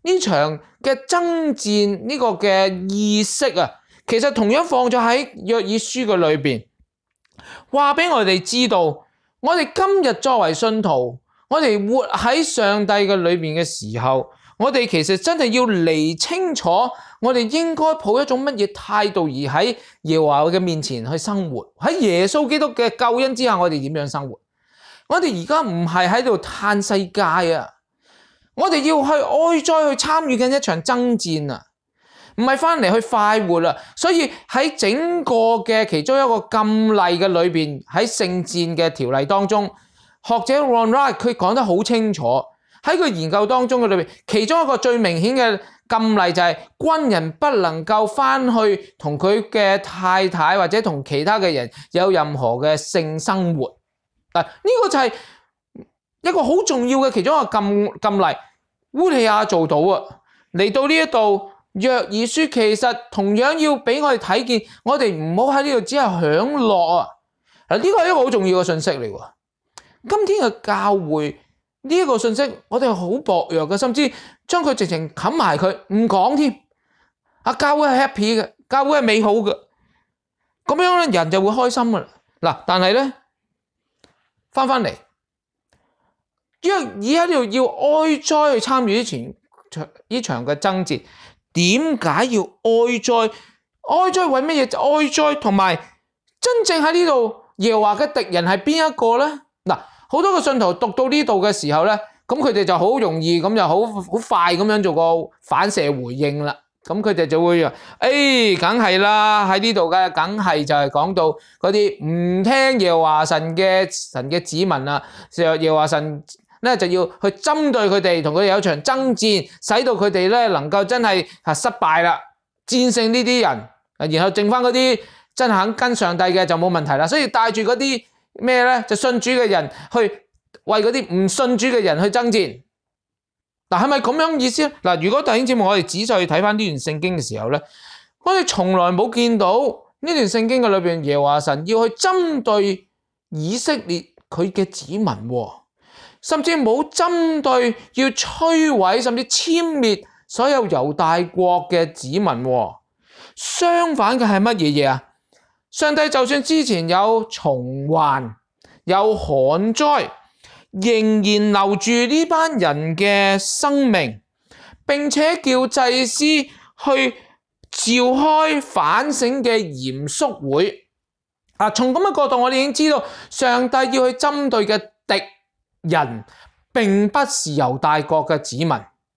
呢場嘅爭戰呢個嘅意識啊，其實同樣放咗喺約珥書嘅裏邊，話俾我哋知道，我哋今日作為信徒，我哋活喺上帝嘅裏邊嘅時候，我哋其實真係要釐清楚，我哋應該抱一種乜嘢態度而喺耶和華嘅面前去生活。喺耶穌基督嘅救恩之下，我哋點樣生活？我哋而家唔係喺度嘆世界啊！我哋要去哀哉去參與緊一場爭戰啊！唔係翻嚟去快活啦。所以喺整個嘅其中一個禁例嘅裏邊，喺聖戰嘅條例當中，學者 Ron Wright 佢講得好清楚。喺佢研究當中嘅裏邊，其中一個最明顯嘅禁例就係軍人不能夠翻去同佢嘅太太或者同其他嘅人有任何嘅性生活。嗱，呢個就係一個好重要嘅其中一個禁例。烏利亞做到啊！嚟到呢一度，約珥書其實同樣要俾我哋睇見，我哋唔好喺呢度只係享樂啊！嗱，呢個係一個好重要嘅信息嚟喎。今天嘅教會呢一個信息，我哋係好薄弱嘅，甚至將佢直情冚埋佢，唔講添。教會係 happy 嘅，教會係美好嘅，咁樣咧人就會開心噶啦。嗱，但係咧翻嚟，約珥喺度要哀哉去參與呢場嘅爭戰，點解要哀哉？哀哉為乜嘢？哀哉同埋真正喺呢度耶和華嘅敵人係邊一個咧？嗱，好多個信徒讀到呢度嘅時候咧，咁佢哋就好容易咁就好快咁樣做個反射回應啦。咁佢哋就會梗係啦，喺呢度嘅梗係就係講到嗰啲唔聽耶和華神嘅子民啊，耶和華神咧就要去針對佢哋，同佢哋有場爭戰，使到佢哋咧能夠真係失敗啦，戰勝呢啲人，然後剩翻嗰啲真係肯跟上帝嘅就冇問題啦。所以帶住嗰啲咩咧，就信主嘅人去為嗰啲唔信主嘅人去爭戰。嗱，係咪咁樣意思咧？嗱，如果弟兄姊妹我哋仔細去睇翻呢段聖經嘅時候咧，我哋從來冇見到呢段聖經嘅裏邊耶和華神要去針對以色列佢嘅子民，甚至冇針對要摧毀甚至殲滅所有猶大國嘅子民。相反嘅係乜嘢啊？上帝就算之前有蟲患、有旱災，仍然留住呢班人嘅生命，並且叫祭司去召開反省嘅嚴肅會。從咁嘅角度，我哋已經知道上帝要去針對嘅敵人，並不是猶大國嘅子民，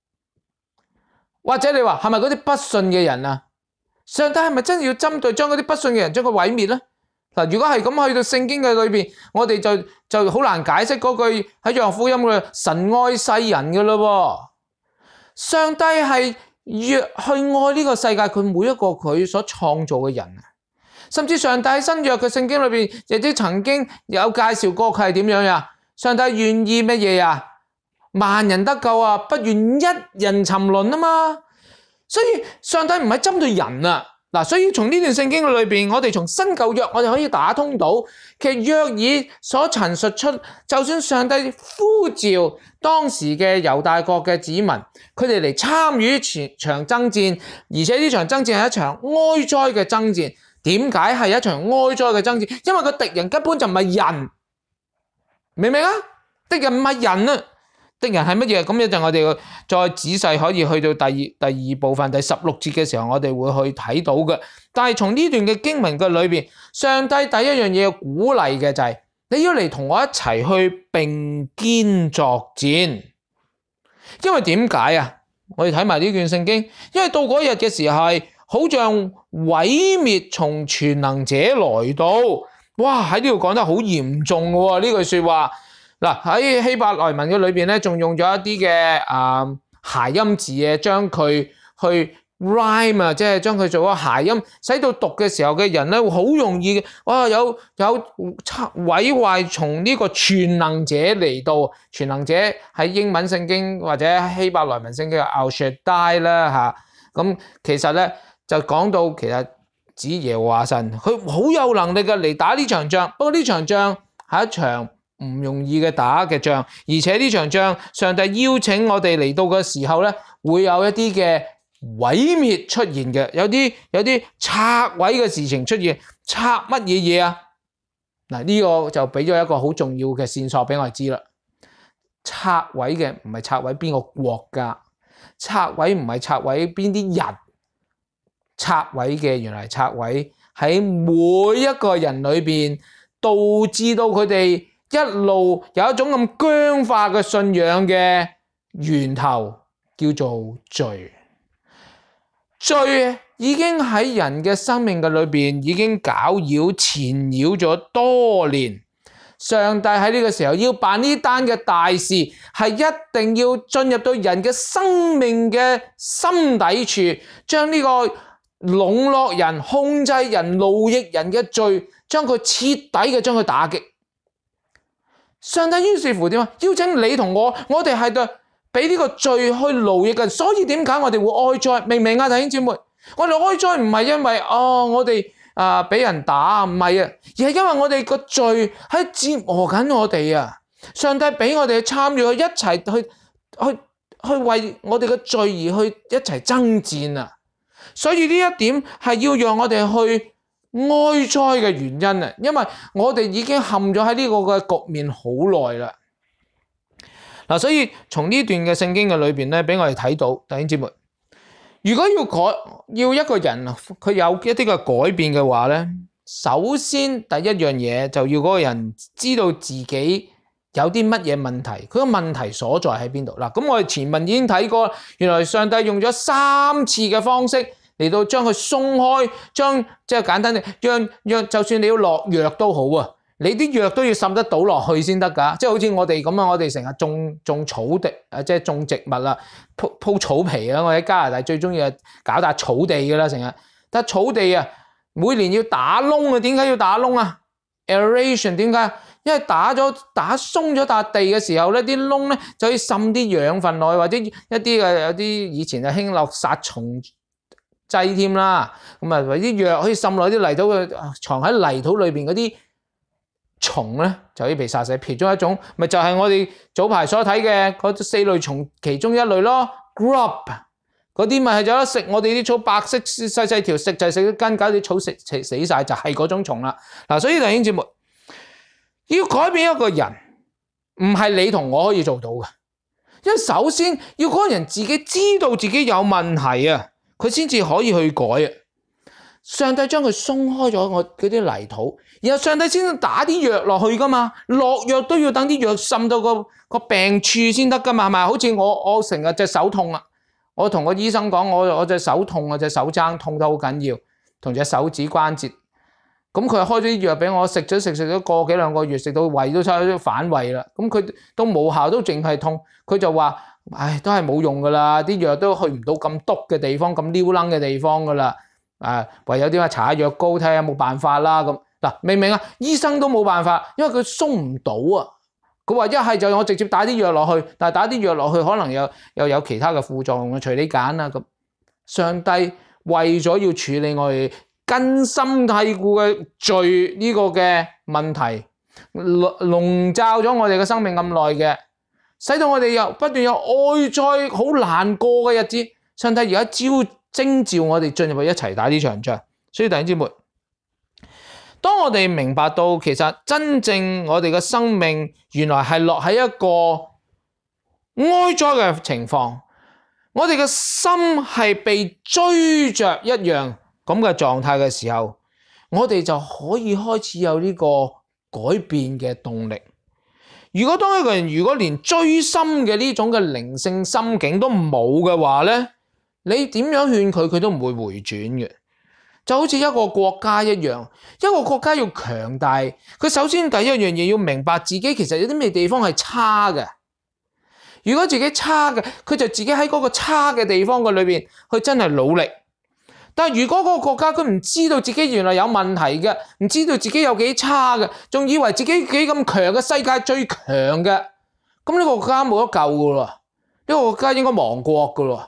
或者你話係咪嗰啲不信嘅人啊？上帝係咪真係要針對將嗰啲不信嘅人將佢毀滅呢？嗱，如果係咁去到聖經嘅裏邊，我哋就好難解釋嗰句喺約翰福音嘅神愛世人嘅咯。上帝係越去愛呢個世界，佢每一個佢所創造嘅人啊，甚至上帝喺新約嘅聖經裏邊亦都曾經有介紹過佢係點樣呀？上帝願意乜嘢呀？萬人得救啊，不願一人沉淪啊嘛。所以上帝唔係針對人啊。嗱，所以從呢段聖經嘅裏邊，我哋從新舊約，我哋可以打通到，其實約珥所陳述出，就算上帝呼召當時嘅猶大國嘅子民，佢哋嚟參與場爭戰，而且呢場爭戰係一場哀哉嘅爭戰。點解係一場哀哉嘅爭戰？因為個敵人根本就唔係人，明唔明啊？敵人唔係人啊！敵人係乜嘢？咁一陣我哋再仔細可以去到第二部分第16節嘅時候，我哋會去睇到嘅。但係從呢段嘅經文嘅裏邊，上帝第一樣嘢要鼓勵嘅就係你要嚟同我一齊去並肩作戰。因為點解啊？我哋睇埋呢段聖經，因為到嗰日嘅時候係好像毀滅從全能者來到。哇！喺呢度講得好嚴重嘅喎，呢句說話。嗱，喺希伯來文嘅裏邊咧，仲用咗一啲嘅諧音字嘅，將佢去 rhyme 啊，即係將佢做個諧音，使到讀嘅時候嘅人咧會好容易哇，有毀壞從呢個全能者嚟到。全能者喺英文聖經或者希伯來文聖經 El Shaddai 啦嚇，咁其實咧就講到其實指耶和華神，佢好有能力嘅嚟打呢場仗。不過呢場仗係一場唔容易嘅打嘅仗，而且呢場仗上帝邀請我哋嚟到嘅時候咧，會有一啲嘅毀滅出現嘅，有啲拆毀嘅事情出現。拆乜嘢啊？嗱，呢個就俾咗一個好重要嘅線索俾我哋知啦。拆毀嘅唔係拆毀邊個國家，拆毀唔係拆毀邊啲人，拆毀嘅原來係拆毀喺每一個人裏邊，導致到佢哋一路有一種咁僵化嘅信仰嘅源頭，叫做罪。罪已經喺人嘅生命嘅裏邊已經攪擾纏繞咗多年。上帝喺呢個時候要辦呢單嘅大事，係一定要進入到人嘅生命嘅心底處，將呢個籠絡人、控制人、奴役人嘅罪，將佢徹底嘅將佢打擊。上帝於是乎點啊？邀請你同我哋係對俾呢個罪去奴役嘅，所以點解我哋會哀哉？明唔明啊，弟兄姊妹？我哋哀哉唔係因為我哋俾人打，唔係啊，而係因為我哋個罪喺折磨緊我哋啊！上帝俾我哋參與去一齊去為我哋嘅罪而去一齊爭戰啊！所以呢一點係要讓我哋去哀哉嘅原因啊！因為我哋已經陷咗喺呢個嘅局面好耐啦。嗱，所以從呢段嘅聖經嘅裏邊咧，俾我哋睇到弟兄姊妹，如果要一個人佢有一啲嘅改變嘅話咧，首先第一樣嘢就要嗰個人知道自己有啲乜嘢問題，佢個問題所在喺邊度。嗱，咁我哋前文已經睇過，原來上帝用咗3次嘅方式嚟到將佢鬆開，即係簡單啲，讓就算你要落藥都好啊，你啲藥都要滲得到落去先得㗎。即係好似我哋咁啊，我哋成日種草地即係種植物啦，鋪草皮啊。我喺加拿大最中意搞笪草地㗎啦，成日。但係草地啊，每年要打窿啊，點解要打窿啊 ？Aeration 點解？因為打鬆咗笪地嘅時候咧，啲窿咧就可以滲啲養分落去，或者有啲以前就興落殺蟲劑添啦。咁啊，或者啲藥可以滲落啲泥土嘅，藏喺泥土裏邊嗰啲蟲咧就可以被殺死。其中一種咪就係我哋早排所睇嘅嗰4類蟲其中一類咯 ，grub 嗰啲咪係有得食我哋啲草，白色細細條，食就係食啲根，搞啲草死晒，就係嗰種蟲啦。嗱，所以弟兄姊妹，要改變一個人，唔係你同我可以做到嘅，因為首先要嗰個人自己知道自己有問題啊，佢先至可以去改啊。上帝將佢鬆開咗我嗰啲泥土，然後上帝先打啲藥落去噶嘛，落藥都要等啲藥滲到個病處先得噶嘛，係咪？好似我成日隻手痛啊，我同個醫生講我隻手痛啊，隻手踭痛得好緊要，同隻手指關節。咁佢開咗啲藥俾我食咗個幾兩個月，食到胃都差啲反胃啦。咁佢都冇效，都淨係痛。佢就話：唉，都係冇用噶啦，啲藥都去唔到咁篤嘅地方，咁撩楞嘅地方噶啦。唯有啲話搽下藥膏睇下有冇辦法啦。咁嗱，明唔明啊？醫生都冇辦法，因為佢鬆唔到啊。佢話一係就我直接打啲藥落去，但係打啲藥落去可能又有其他嘅副作用，隨你揀啦。咁上帝為咗要處理我哋根深蒂固嘅罪呢個嘅問題，籠罩咗我哋嘅生命咁耐嘅，使到我哋又不斷有哀哉好難過嘅日子。上帝而家徵召我哋進入去一齊打呢場仗。所以弟兄姊妹，當我哋明白到其實真正我哋嘅生命原來係落喺一個哀哉嘅情況，我哋嘅心係被追着一樣咁嘅狀態嘅時候，我哋就可以開始有呢個改變嘅動力。如果當一個人如果連追心嘅呢種嘅靈性心境都冇嘅話咧，你點樣勸佢，佢都唔會回轉嘅。就好似一個國家一樣，一個國家要強大，佢首先第一樣嘢要明白自己其實有啲咩地方係差嘅。如果自己差嘅，佢就自己喺嗰個差嘅地方嘅裏邊去真係努力。但係如果嗰個國家佢唔知道自己原來有問題嘅，唔知道自己有幾差嘅，仲以為自己幾咁強嘅，世界最強嘅，咁呢個國家冇得救噶咯，呢個國家應該亡國噶咯。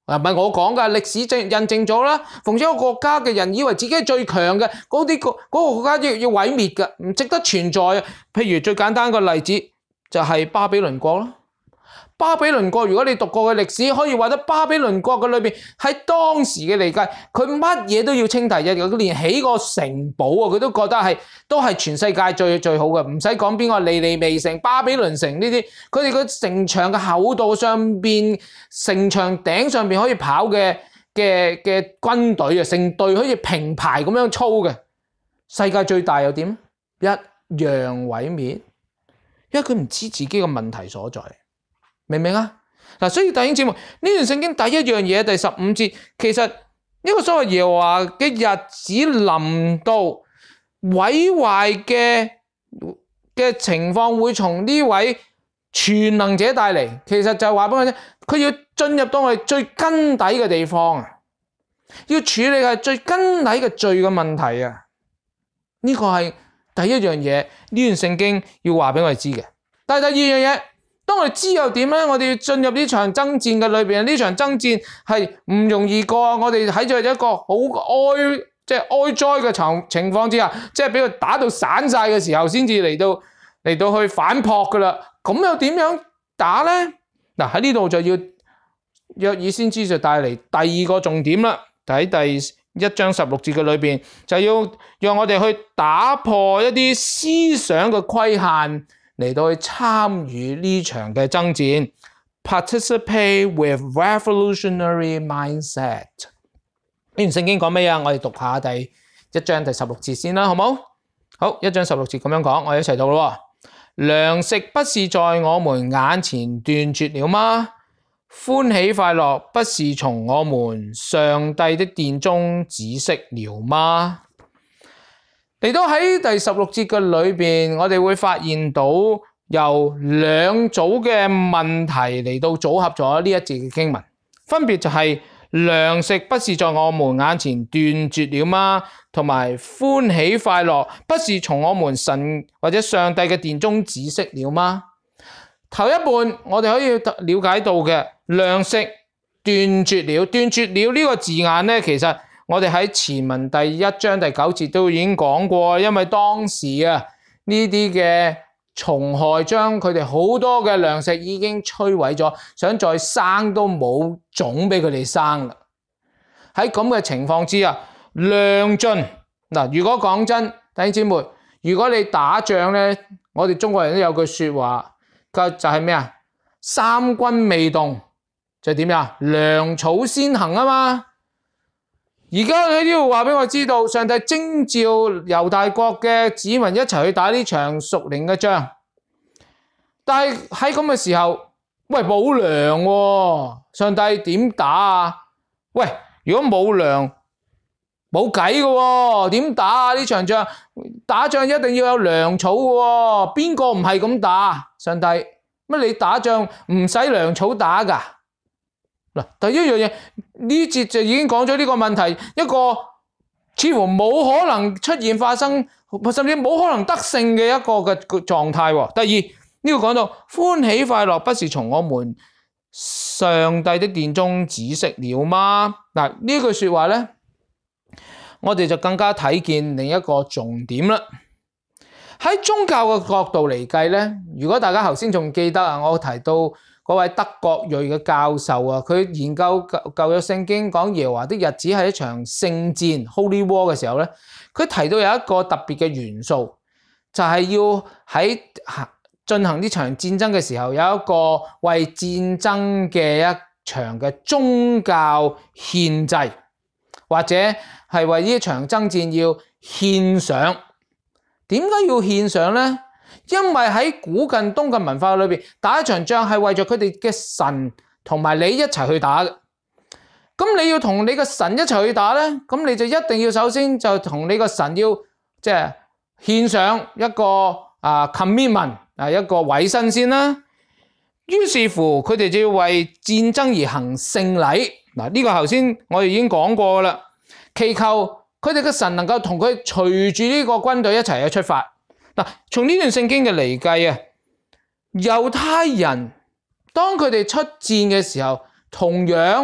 唔係我講㗎，歷史印證咗啦。逢咗一個國家嘅人以為自己係最強嘅，嗰個國家要毀滅㗎，唔值得存在。譬如最簡單個例子就係巴比倫國啦。巴比倫國，如果你讀過嘅歷史，可以話得巴比倫國嘅裏邊喺當時嘅嚟計，佢乜嘢都要稱帝嘅，佢連起個城堡啊，佢都覺得都係全世界最好嘅，唔使講邊個尼尼微城、巴比倫城呢啲，佢哋個城牆嘅厚度上邊、城牆頂上邊可以跑嘅軍隊啊，成隊好似平排咁樣操嘅，世界最大又點？一樣毀滅，因為佢唔知自己嘅問題所在。明唔明啊？嗱，所以弟兄姊妹，呢段聖經第一樣嘢，第15節，其實呢個所謂耶和華嘅日子臨到，毀壞嘅情況會從呢位全能者帶嚟。其實就係話俾我聽，佢要進入到我哋最根底嘅地方啊，要處理係最根底嘅罪嘅問題啊。呢個係第一樣嘢，呢段聖經要話俾我哋知嘅。但係第二樣嘢。當我哋知又點咧？我哋要進入呢場爭戰嘅裏邊，呢場爭戰係唔容易過。我哋喺咗一個好哀哉嘅情況之下，即係俾佢打到散晒嘅時候，先至嚟到去反撲噶啦。咁又點樣打咧？嗱，喺呢度就要約珥先知就帶嚟第二個重點啦。喺第1章16節嘅裏邊，就要讓我哋去打破一啲思想嘅規限。嚟到去參與呢場嘅爭戰 ，participate with revolutionary mindset。呢段聖經講咩啊？我哋讀下第1章第16節先啦，好冇？好，1章16節咁樣講，我哋一齊讀咯。糧食不是在我們眼前斷絕了嗎？歡喜快樂不是從我們上帝的殿中止息了嗎？嚟到喺第16節嘅裏邊，我哋會發現到由兩組嘅問題嚟到組合咗呢一節嘅經文，分別就係糧食不是在我們眼前斷絕了嗎？同埋歡喜快樂不是從我們神或者上帝嘅殿中止息了嗎？頭一半我哋可以了解到嘅糧食斷絕了呢個字眼咧，其實我哋喺前文第1章第9節都已經講過，因為當時啊呢啲嘅蟲害將佢哋好多嘅糧食已經摧毀咗，想再生都冇種俾佢哋生啦。喺咁嘅情況之下，糧盡嗱。如果講真，弟兄姊妹，如果你打仗咧，我哋中國人都有句說話，就係咩啊？三軍未動就點呀？糧草先行啊嘛。而家喺呢度話俾我知道，上帝徵召猶大國嘅子民一齊去打呢場屬靈嘅仗，但係喺咁嘅時候，喂，冇糧喎，上帝點打啊？喂，如果冇糧，冇計嘅喎，點打啊？呢場仗打仗一定要有糧草嘅喎，邊個唔係咁打？上帝乜你打仗唔使糧草打㗎？嗱，第一樣嘢呢節就已經講咗呢個問題，一個似乎冇可能出現發生，甚至冇可能得勝嘅一個嘅狀態。第二，呢個講到歡喜快樂不是從我們上帝的殿中止息了嗎？嗱，呢句說話咧，我哋就更加睇見另一個重點啦。喺宗教嘅角度嚟計咧，如果大家頭先仲記得啊，我提到嗰位德國裔嘅教授啊，佢研究舊約聖經講耶和華的日子係一場聖戰 Holy War 嘅時候咧，佢提到有一個特別嘅元素，就係要喺進行呢場戰爭嘅時候，有一個為戰爭嘅一場嘅宗教獻祭，或者係為呢一場爭戰要獻上。點解要獻上咧？因為喺古近東嘅文化裏邊，打一場仗係為咗佢哋嘅神同埋你一齊去打嘅。咁你要同你嘅神一齊去打咧，咁你就一定要首先就同你個神要即係獻上一個commitment 一個委身先啦。於是乎佢哋就要為戰爭而行聖禮。嗱，呢個頭先我哋已經講過啦，祈求佢哋嘅神能夠同佢隨住呢個軍隊一齊去出發。嗱，從呢段聖經嘅嚟計啊，猶太人當佢哋出戰嘅時候，同樣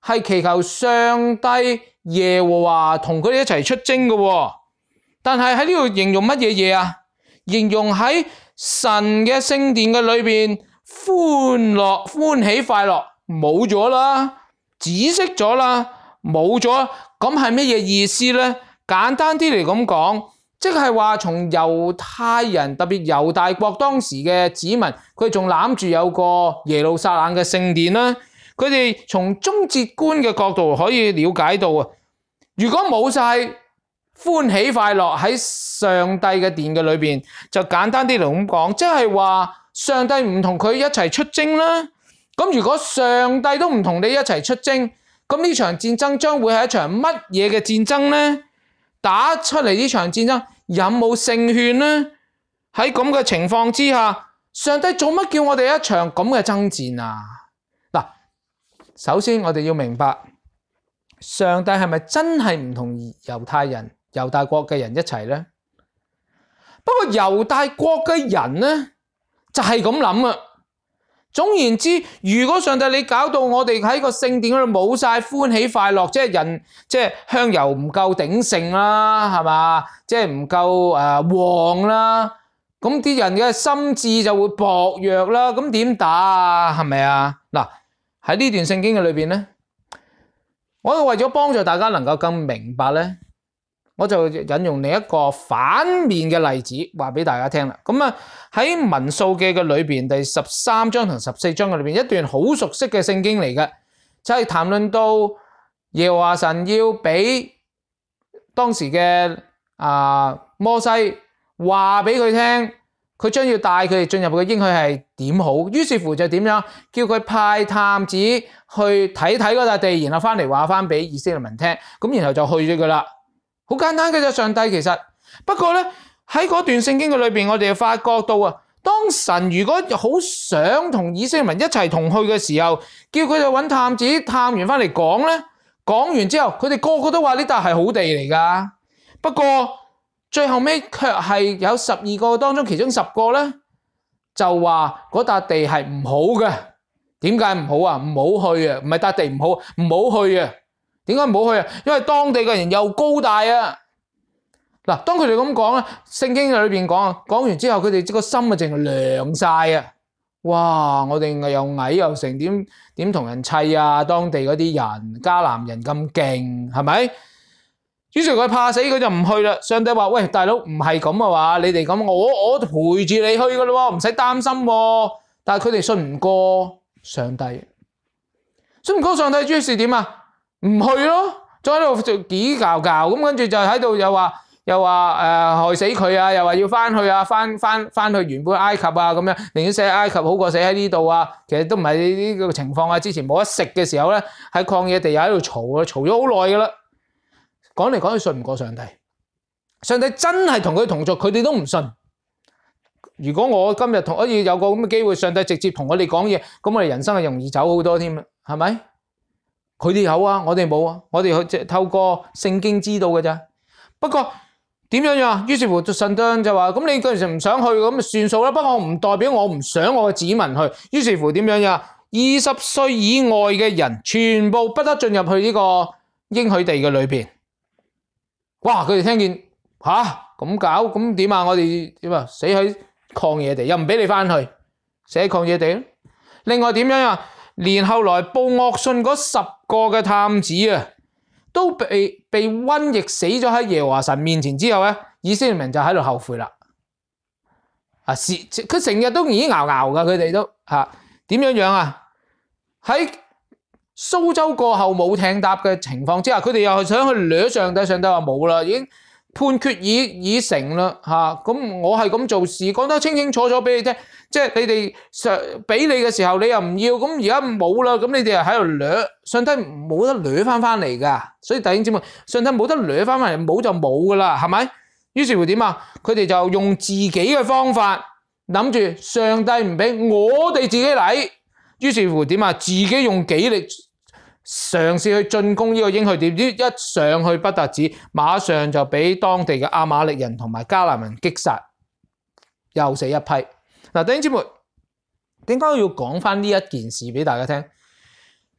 係祈求上帝耶和華同佢哋一齊出征嘅喎。但係喺呢度形容乜嘢嘢啊？形容喺神嘅聖殿嘅裏邊歡樂、歡喜、快樂冇咗啦，止息咗啦，冇咗，咁係乜嘢意思咧？簡單啲嚟咁講，即係話從猶太人，特別猶大國當時嘅子民，佢仲攬住有個耶路撒冷嘅聖殿啦。佢哋從終節觀嘅角度可以了解到啊，如果冇晒歡喜快樂喺上帝嘅殿嘅裏邊，就簡單啲嚟咁講，即係話上帝唔同佢一齊出征啦。咁如果上帝都唔同你一齊出征，咁呢場戰爭將會係一場乜嘢嘅戰爭呢？打出嚟呢場戰爭有冇勝券呢？喺咁嘅情況之下，上帝做乜叫我哋一場咁嘅爭戰啊？嗱，首先我哋要明白，上帝係咪真係唔同猶太人、猶大國嘅人一齊呢？不過猶大國嘅人呢，就係咁諗啊。總言之，如果上帝你搞到我哋喺個聖殿嗰度冇晒歡喜快樂，即係人即係香油唔夠鼎盛啦，係嘛？即係唔夠旺啦，咁啲人嘅心智就會薄弱啦，咁點打啊？係咪啊？嗱，喺呢段聖經嘅裏邊咧，我為咗幫助大家能夠更明白咧，我就引用另一個反面嘅例子話俾大家聽啦。咁啊喺民數記嘅裏邊第13章同14章嘅裏邊一段好熟悉嘅聖經嚟嘅，就係談論到耶和華神要俾當時嘅摩西話俾佢聽，佢將要帶佢哋進入佢嘅應許係點好，於是乎就點樣叫佢派探子去睇睇嗰笪地，然後翻嚟話翻俾以色列民聽，咁然後就去咗噶啦。好簡單嘅啫，上帝其實不過咧喺嗰段聖經嘅裏邊，我哋就發覺到啊，當神如果好想同以色列民一齊同去嘅時候，叫佢哋揾探子探完翻嚟講咧，講完之後，佢哋個個都話呢笪係好地嚟噶。不過最後尾卻係有12個當中，其中10個咧就話嗰笪地係唔好嘅。點解唔好啊？唔好去啊，唔係笪地唔好，唔好去啊。點解唔好去啊？因為當地嘅人又高大啊！嗱，當佢哋咁講啊，聖經裏邊講啊，講完之後佢哋個心啊淨係涼晒啊！哇！我哋又矮又成，點同人砌啊？當地嗰啲人，迦南人咁勁，係咪？於是佢怕死，佢就唔去啦。上帝話：喂，大佬唔係咁啊嘛，你哋咁，我陪住你去噶啦，唔使擔心。但係佢哋信唔過上帝，信唔過上帝，於是點啊？唔去咯，再喺度就幾搞搞咁，跟住就喺度又話害死佢啊，又話要翻去啊，翻去原本埃及啊咁樣，寧願死喺埃及好過死喺呢度啊。其實都唔係呢個情況啊。之前冇得食嘅時候咧，喺曠野地又喺度嘈啊，嘈咗好耐噶啦。講嚟講去信唔過上帝，上帝真係同佢同族，佢哋都唔信。如果我今日可以有個咁嘅機會，上帝直接同我哋講嘢，咁我哋人生係容易走好多添啦，係咪？佢哋有啊，我哋冇啊，我哋去透過聖經知道嘅咋。不過點樣啊？於是乎神就話：咁你嗰陣時唔想去，咁咪算數啦。不過唔代表我唔想我嘅子民去。於是乎點樣啊？20歲以外嘅人全部不得進入去呢個應許地嘅裏邊。哇！佢哋聽見咁搞，咁點啊？我哋點啊？死喺曠野地，又唔俾你翻去，死喺曠野地咯。另外點樣啊？連後來報惡信嗰10個嘅探子啊，都被瘟疫死咗喺耶和華神面前之後咧，以色列民就喺度後悔啦。佢成日都已經熬噶，佢哋都點樣啊？喺蘇州過後冇艇搭嘅情況之下，佢哋又係想去掠上帝，上帝話冇啦，已經判決已成啦咁我係咁做事，講得清清楚楚俾你聽，即係你哋俾你嘅時候，你又唔要，咁而家冇啦，咁你哋又喺度掠，上帝冇得掠翻嚟噶，所以弟兄姊妹，上帝冇得掠翻嚟，冇就冇噶啦，係咪？於是乎點啊？佢哋就用自己嘅方法，諗住上帝唔俾我哋自己嚟，於是乎點啊？自己用己力嘗試去進攻呢個應許地，一上去不特止，馬上就俾當地嘅亞瑪力人同埋迦南人擊殺，又死一批。嗱，弟兄姊妹，點解我要講翻呢一件事俾大家聽？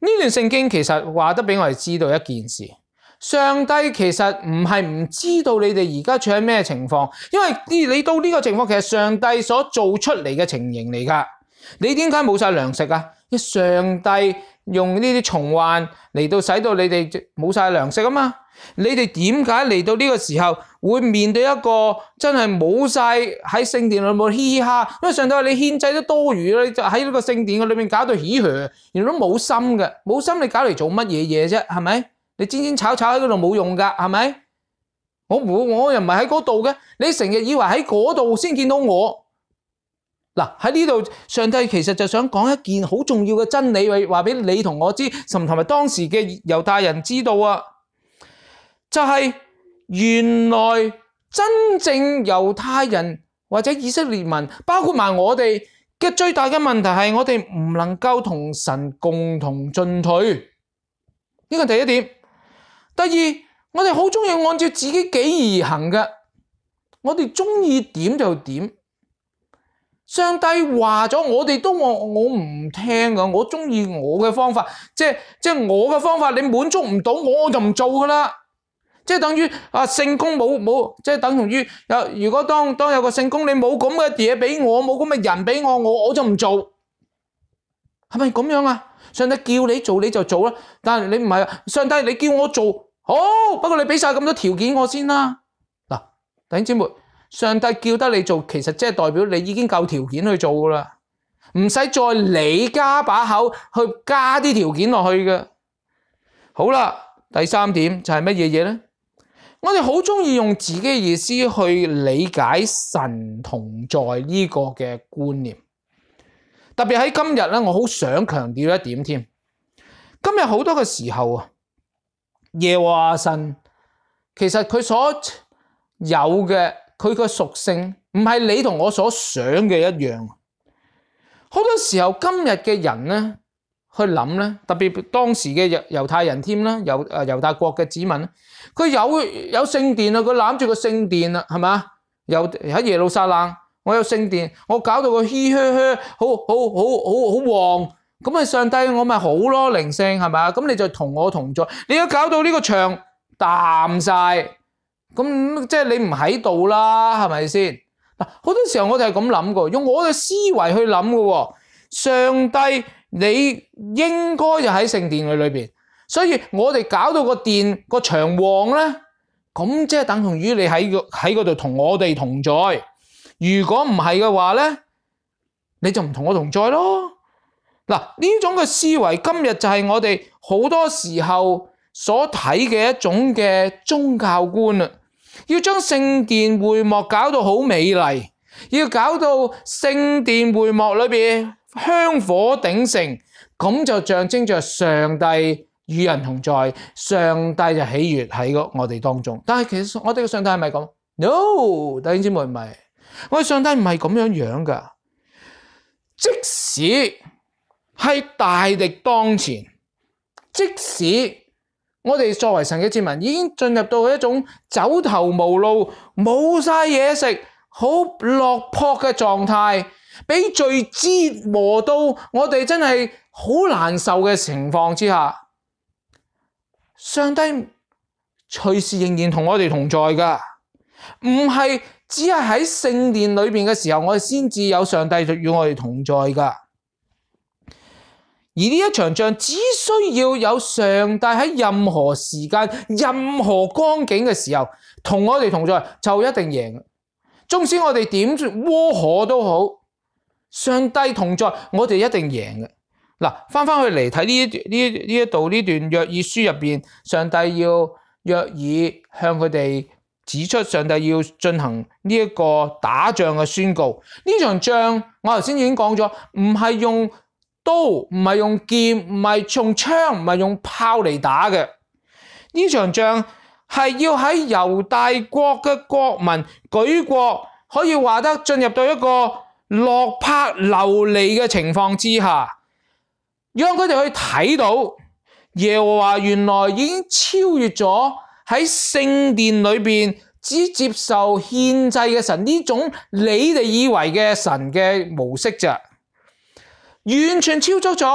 呢段聖經其實話得俾我哋知道一件事，上帝其實唔係唔知道你哋而家處喺咩情況，因為你到呢個情況，其實上帝所做出嚟嘅情形嚟㗎。你點解冇晒糧食啊？因為上帝用呢啲蟲患嚟到使到你哋冇晒糧食啊嘛。你哋點解嚟到呢個時候會面對一個真係冇晒喺聖殿裏面嘻嘻哈？因為上帝話你獻祭都多餘啦，你就喺呢個聖殿嘅裏面搞到嘻噓，原來都冇心嘅，冇心你搞嚟做乜嘢嘢啫？係咪？你煎煎炒炒喺嗰度冇用噶，係咪？我又唔係喺嗰度嘅，你成日以為喺嗰度先見到我。嗱，喺呢度，上帝其實就想講一件好重要嘅真理，話俾你同我知，甚至同埋當時嘅猶太人知道啊。就係原來真正猶太人或者以色列民，包括埋我哋嘅最大嘅問題係我哋唔能夠同神共同進退。呢個第一點。第二，我哋好中意按照自己己而行嘅，我哋中意點就點。上帝話咗，我哋都我唔聽噶，我中意我嘅方法，即係我嘅方法，你滿足唔到我就唔做噶啦。即係等於聖工冇，即係等同於如果當有個聖工，你冇咁嘅嘢俾我，冇咁嘅人俾我就唔做，係咪咁樣啊？上帝叫你做你就做啦，但係你唔係啊，上帝你叫我做好，不過你俾晒咁多條件我先啦。嗱，弟兄姊妹，上帝叫得你做，其實即係代表你已經夠條件去做噶啦，唔使再你加把口去加啲條件落去嘅。好啦，第三點就係乜嘢嘢咧？我哋好中意用自己嘅意思去理解神同在呢個嘅觀念，特別喺今日咧，我好想強調一點添。今日好多嘅時候啊，耶和華神其實佢所有嘅佢個屬性唔係你同我所想嘅一樣。好多時候今日嘅人咧去諗咧，特別當時嘅猶太人添啦，猶大國嘅子民，佢有聖殿啊，佢攬住個聖殿啊，係嘛？又喺耶路撒冷，我有聖殿，我搞到個嘻嘻嘻，好旺，咁咪上帝我咪好咯，靈性係咪？咁你就同我同在，你一搞到呢個場淡晒，咁即係你唔喺度啦，係咪先？嗱，好多時候我哋係咁諗嘅，用我嘅思維去諗嘅，上帝你應該就喺聖殿裏邊，所以我哋搞到個殿個場旺咧，咁即係等同於你喺嗰度同我哋同在。如果唔係嘅話咧，你就唔同我同在咯。嗱，呢種嘅思維今日就係我哋好多時候所睇嘅一種嘅宗教觀啦。要將聖殿會幕搞到好美麗，要搞到聖殿會幕裏邊香火鼎盛，咁就象徵着上帝與人同在，上帝就喜悅喺我哋當中。但係其實我哋嘅上帝係咪咁 ？No， 弟兄姊妹唔係，我哋上帝唔係咁樣樣噶。即使係大敵當前，即使我哋作為神嘅子民，已經進入到一種走投無路、冇晒嘢食、好落魄嘅狀態，俾罪折磨到我哋真係好難受嘅情況之下，上帝隨時仍然同我哋同在噶，唔係只係喺聖殿裏邊嘅時候，我哋先至有上帝與我哋同在噶。而呢一場仗只需要有上帝喺任何時間、任何光景嘅時候同我哋同在，就一定贏。縱使我哋點窩火都好，上帝同在，我哋一定贏嘅。嗱，翻去嚟睇呢一度呢段約珥書入邊，上帝要約珥向佢哋指出，上帝要進行呢一個打仗嘅宣告。呢場仗我頭先已經講咗，唔係用刀，唔係用劍，唔係用槍，唔係用炮嚟打嘅。呢場仗係要喺猶大國嘅國民舉國，可以話得進入到一個落魄流離嘅情況之下，讓佢哋去睇到耶和華原來已經超越咗喺聖殿裏邊只接受獻祭嘅神呢種你哋以為嘅神嘅模式咋。完全超出咗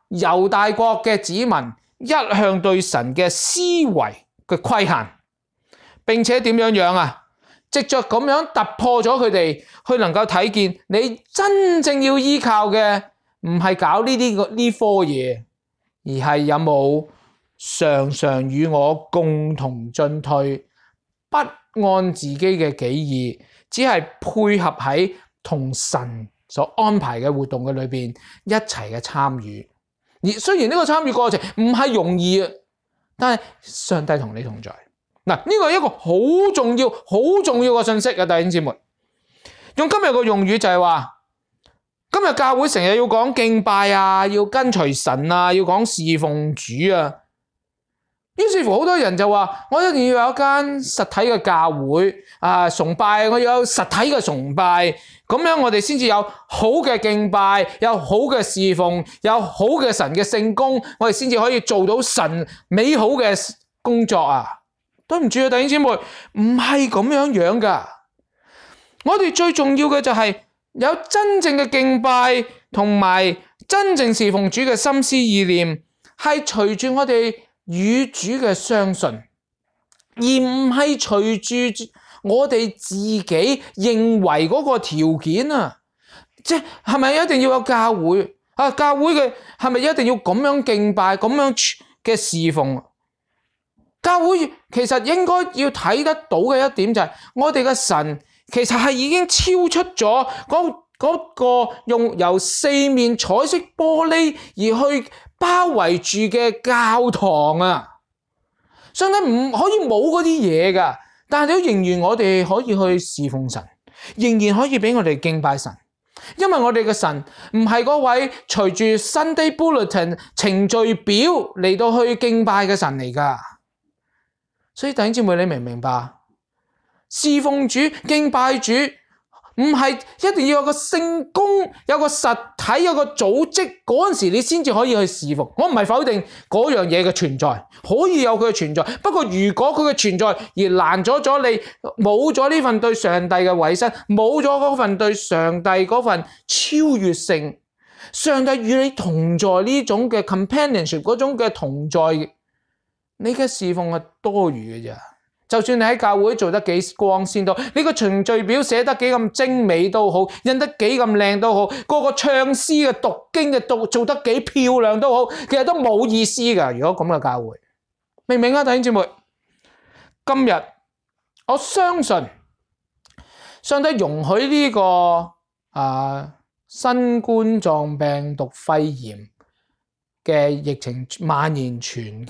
猶大國嘅子民一向對神嘅思維嘅規限，並且點樣啊？藉着咁樣突破咗佢哋，去能夠睇見你真正要依靠嘅唔係搞呢科嘢，而係有冇常常與我共同進退，不按自己嘅己意，只係配合喺同神所安排嘅活動嘅裏邊一齊嘅參與。而雖然呢個參與過程唔係容易啊，但係上帝同你同在。嗱，呢個係一個好重要嘅信息啊，弟兄姊妹。用今日個用語就係話，今日教會成日要講敬拜啊，要跟隨神啊，要講侍奉主啊。於是乎好多人就話，我一定要有一間實體嘅教會啊，崇拜我要有實體嘅崇拜，咁樣我哋先至有好嘅敬拜，有好嘅侍奉，有好嘅神嘅聖工，我哋先至可以做到神美好嘅工作啊。對唔住啊，弟兄姊妹，唔係咁樣噶。我哋最重要嘅就係有真正嘅敬拜同埋真正侍奉主嘅心思意念，係隨住我哋與主嘅相信，而唔係隨住我哋自己認為嗰個條件啊。即係咪一定要有教會啊？教會嘅係咪一定要咁樣敬拜、咁樣嘅侍奉？教會其實應該要睇得到嘅一點就係，我哋嘅神其實係已經超出咗嗰個用由四面彩色玻璃而去包圍住嘅教堂啊！上帝唔可以冇嗰啲嘢噶，但係都仍然我哋可以去侍奉神，仍然可以俾我哋敬拜神，因為我哋嘅神唔係嗰位隨住 Sunday Bulletin 程序表嚟到去敬拜嘅神嚟噶。所以弟兄姊妹，你明唔明白？侍奉主、敬拜主，唔係一定要有個聖工、有個實體、有個組織，嗰陣時你先至可以去侍奉。我唔係否定嗰樣嘢嘅存在，可以有佢嘅存在。不過如果佢嘅存在而攔咗你，冇咗呢份對上帝嘅委身，冇咗嗰份對上帝嗰份超越性，上帝與你同在呢種嘅 companionship 嗰種嘅同在，你嘅侍奉係多餘嘅啫。就算你喺教會做得幾光鮮都好，你個程序表寫得幾咁精美都好，印得幾咁靚都好，個唱詩嘅讀經嘅做得幾漂亮都好，其實都冇意思噶。如果咁嘅教會，明唔明啊，弟兄姊妹？今日我相信上帝容許呢個新冠狀病毒肺炎嘅疫情蔓延全球，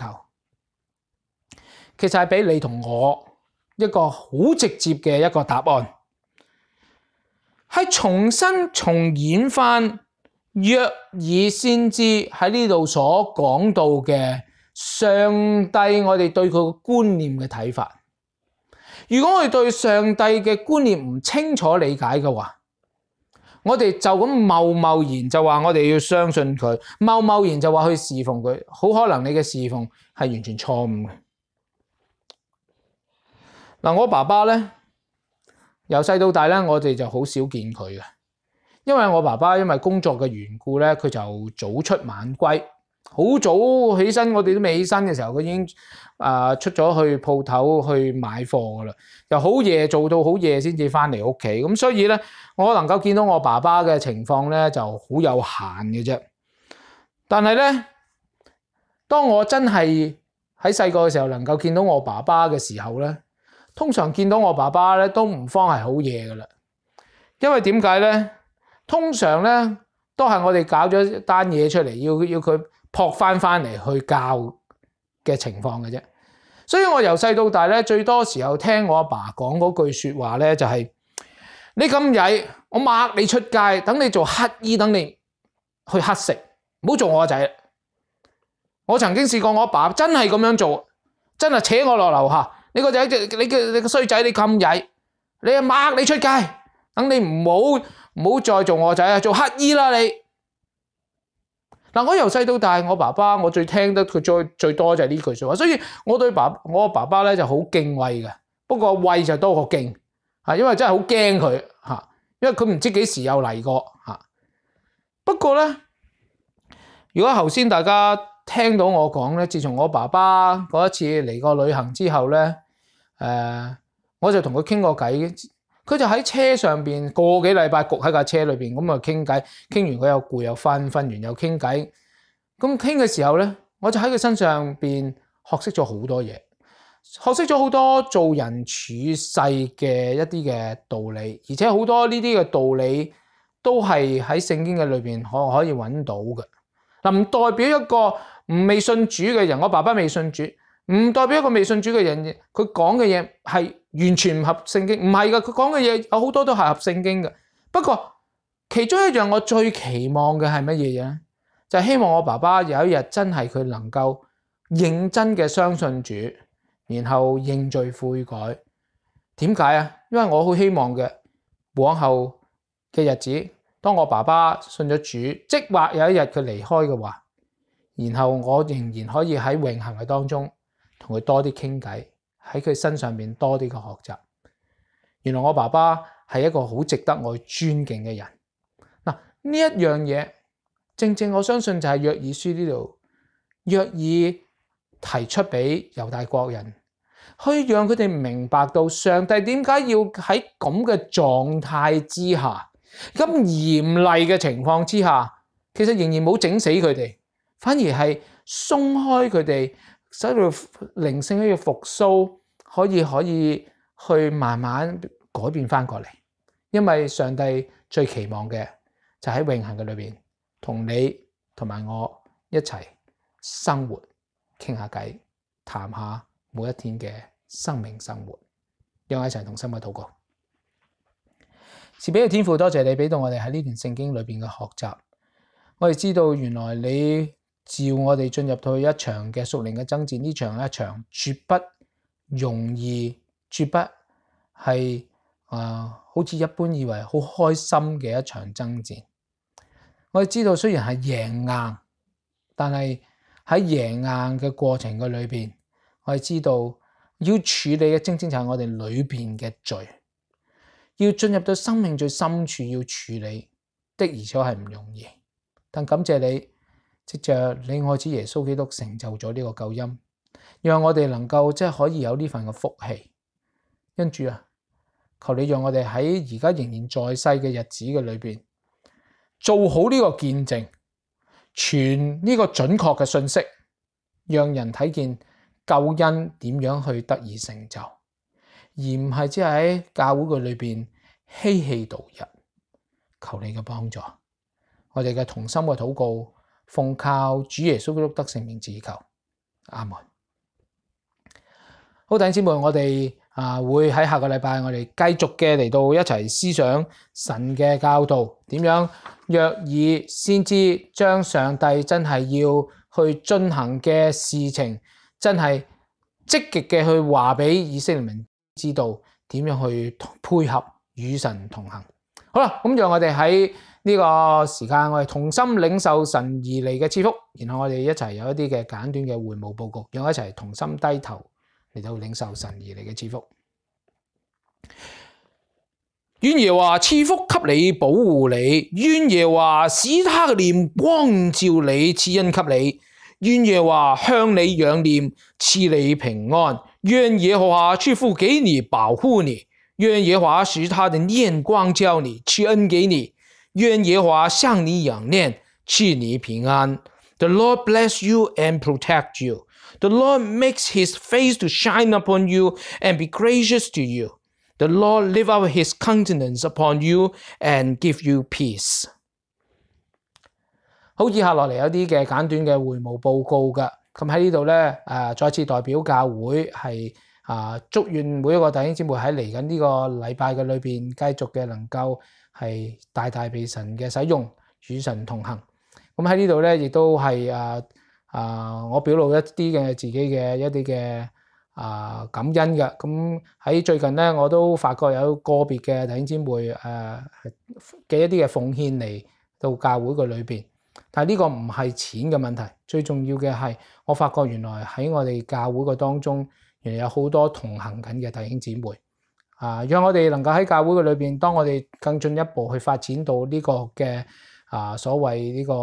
其實係俾你同我一個好直接嘅一個答案，係重演翻約珥先知喺呢度所講到嘅上帝，我哋對佢嘅觀念嘅睇法。如果我哋對上帝嘅觀念唔清楚理解嘅話，我哋就咁貿然就話我哋要相信佢，貿然就話去侍奉佢，好可能你嘅侍奉係完全錯誤嘅。嗱，我爸爸咧，由細到大咧，我哋就好少見佢嘅，因為我爸爸因為工作嘅緣故咧，佢就早出晚歸，好早起身，我哋都未起身嘅時候，佢已經出咗去鋪頭去買貨噶啦，又好夜做到好夜先至翻嚟屋企，咁所以咧，我能夠見到我爸爸嘅情況咧就好有限嘅啫。但係咧，當我真係喺細個嘅時候能夠見到我爸爸嘅時候咧，通常見到我爸爸咧都唔方係好夜噶啦，因為點解咧？通常咧都係我哋搞咗單嘢出嚟，要佢撲翻嚟去教嘅情況嘅啫。所以我由細到大咧，最多時候聽我阿爸講嗰句說話咧，就係你咁曳，我擘你出街，等你做乞衣，等你去乞食，唔好做我個仔。我曾經試過我阿爸真係咁樣做，真係扯我落樓下。你個仔，你個衰仔，你咁曳，你啊擘你出街，等你唔好再做我仔啊，做乞衣啦你。嗱，我由細到大，我爸爸我最聽得佢最多就係呢句說話，所以我對我爸爸咧就好敬畏嘅，不過畏就多過敬，因為真係好驚佢吓，因為佢唔知幾時又嚟過吓。不過咧， 如果頭先大家聽到我講咧，自從我爸爸嗰一次嚟過旅行之後咧，我就同佢傾過偈，佢就喺車上邊個幾禮拜焗喺架車裏邊，咁啊傾偈，傾完佢又攰又瞓，瞓完又傾偈。咁傾嘅時候咧，我就喺佢身上邊學識咗好多嘢，學識咗好多做人處世嘅一啲嘅道理，而且好多呢啲嘅道理都係喺聖經嘅裏邊可以揾到嘅。嗱，唔代表一個未信主嘅人，我爸爸未信主，唔代表一個未信主嘅人，佢講嘅嘢係完全唔合聖經，唔係噶，佢講嘅嘢有好多都係合聖經嘅。不過其中一樣我最期望嘅係乜嘢嘢？就係希望我爸爸有一日真係佢能夠認真嘅相信主，然後認罪悔改。點解啊？因為我好希望嘅往後嘅日子，當我爸爸信咗主，即或有一日佢離開嘅話，然後我仍然可以喺永恆嘅當中同佢多啲傾偈，喺佢身上面多啲嘅學習。原來我爸爸係一個好值得我尊敬嘅人。嗱，呢一樣嘢正正我相信就係約珥書呢度，約珥提出俾猶大國人，去讓佢哋明白到上帝點解要喺咁嘅狀態之下，咁嚴厲嘅情況之下，其實仍然冇整死佢哋，反而係鬆開佢哋，使到靈性嘅復甦可以去慢慢改變翻過嚟。因為上帝最期望嘅就喺永恆嘅裏邊，同你同埋我一齊生活，傾下偈，談下每一天嘅生命生活。讓我一齊同心嘅禱告。慈悲嘅天父，多謝你俾到我哋喺呢段聖經裏邊嘅學習。我哋知道原來你召我哋進入到一場嘅屬靈嘅爭戰，呢場係一場絕不容易，絕不係好似一般以為好開心嘅一場爭戰。我哋知道雖然係贏硬，但係喺贏硬嘅過程嘅裏邊，我哋知道要處理嘅正正就係我哋裏邊嘅罪。要進入到生命最深處要處理的，而且係唔容易。但感謝你，藉着你愛子耶穌基督成就咗呢個救恩，讓我哋能夠即係可以有呢份嘅福氣。因主啊，求你讓我哋喺而家仍然在世嘅日子嘅裏邊，做好呢個見證，傳呢個準確嘅信息，讓人睇見救恩點樣去得以成就。而唔係只係喺教會嘅裏邊嬉戲度日。求你嘅幫助，我哋嘅同心嘅禱告，奉靠主耶穌基督得聖名自求，阿門。好，弟兄姊妹，我哋會喺下個禮拜我哋繼續嘅嚟到一齊思想神嘅教導，點樣約珥先知將上帝真係要去進行嘅事情，真係積極嘅去話俾以色列民知道點樣去配合與神同行。好啦，咁讓我哋喺呢個時間，我哋同心領受神而嚟嘅賜福，然後我哋一齊有一啲嘅簡短嘅會務報告，讓我一齊同心低頭嚟到領受神而嚟嘅賜福。願耶和華賜福給你，保護你；願耶和華使他嘅臉光照你，賜恩給你；願耶和華向你仰臉，賜你平安。願耶和華賜福給你，保護你；願耶和華使他的臉光照你，賜恩給你；願耶和華向你仰念，賜你平安。The Lord bless you and protect you. The Lord makes his face to shine upon you and be gracious to you. The Lord lift up his countenance upon you and give you peace. 好，以下落嚟有啲嘅簡短嘅會務報告㗎。咁喺呢度咧，再次代表教會係祝願每一個弟兄姊妹喺嚟緊呢個禮拜嘅裏邊，繼續嘅能夠係大大被神嘅使用，與神同行。咁喺呢度咧，亦都係我表露一啲嘅自己嘅一啲嘅感恩嘅。咁喺最近咧，我都發覺有個別嘅弟兄姊妹嘅一啲嘅奉獻嚟到教會嘅裏邊。但係呢個唔係錢嘅問題，最重要嘅係我發覺原來喺我哋教會嘅當中，原來有好多同行緊嘅弟兄姊妹，讓我哋能夠喺教會嘅裏邊，當我哋更進一步去發展到呢個嘅所謂呢個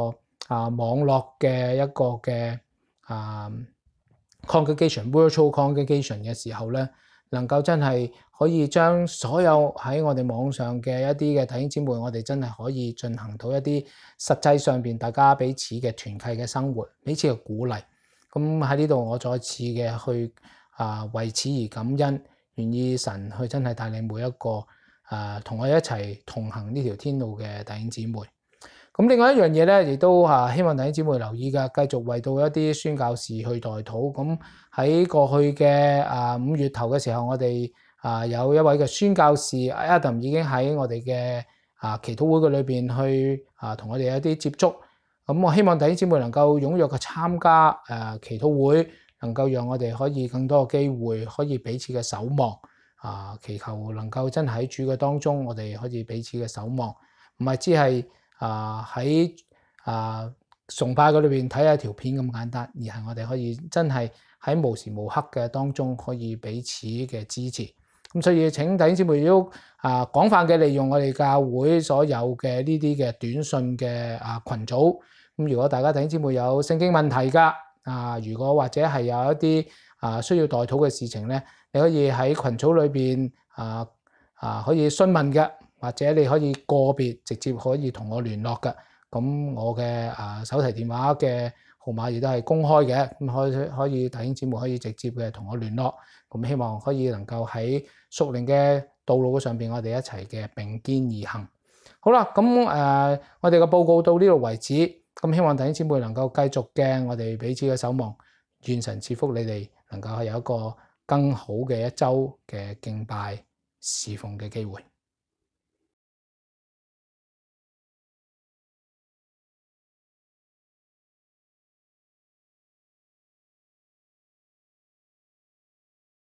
網絡嘅一個嘅congregation、virtual congregation 嘅時候咧，能夠真係可以將所有喺我哋網上嘅一啲嘅弟兄姊妹，我哋真係可以進行到一啲實際上邊大家彼此嘅團契嘅生活，彼此嘅鼓勵。咁喺呢度我再次嘅去為此而感恩，願意神去真係帶領每一個同我一齊同行呢條天路嘅弟兄姊妹。咁另外一樣嘢咧，亦都希望弟兄姊妹留意嘅，繼續為到一啲宣教士去代禱。咁喺過去嘅5月頭嘅時候，我哋有一位嘅宣教士 Adam 已經喺我哋嘅祈禱會嘅裏邊去同我哋有一啲接觸。咁我希望弟兄姊妹能夠踴躍嘅參加祈禱會，能夠讓我哋可以更多嘅機會，可以彼此嘅守望祈求能夠真係喺主嘅當中，我哋可以彼此嘅守望，唔係只係喺崇拜嗰裏邊睇下條片咁簡單，而係我哋可以真係喺無時無刻嘅當中可以彼此嘅支持。咁所以請弟兄姊妹都廣泛嘅利用我哋教會所有嘅呢啲嘅短信嘅群組。咁如果大家弟兄姊妹有聖經問題㗎如果或者係有一啲需要代禱嘅事情咧，你可以喺群組裏邊可以詢問嘅。或者你可以個別直接可以同我聯絡嘅，咁我嘅手提電話嘅號碼亦都係公開嘅，咁可以弟兄姊妹可以直接嘅同我聯絡，咁希望可以能夠喺屬靈嘅道路上邊，我哋一齊嘅並肩而行。好啦，咁我哋嘅報告到呢度為止，咁希望弟兄姊妹能夠繼續嘅我哋彼此嘅守望，願神賜福你哋，能夠係有一個更好嘅一週嘅敬拜侍奉嘅機會。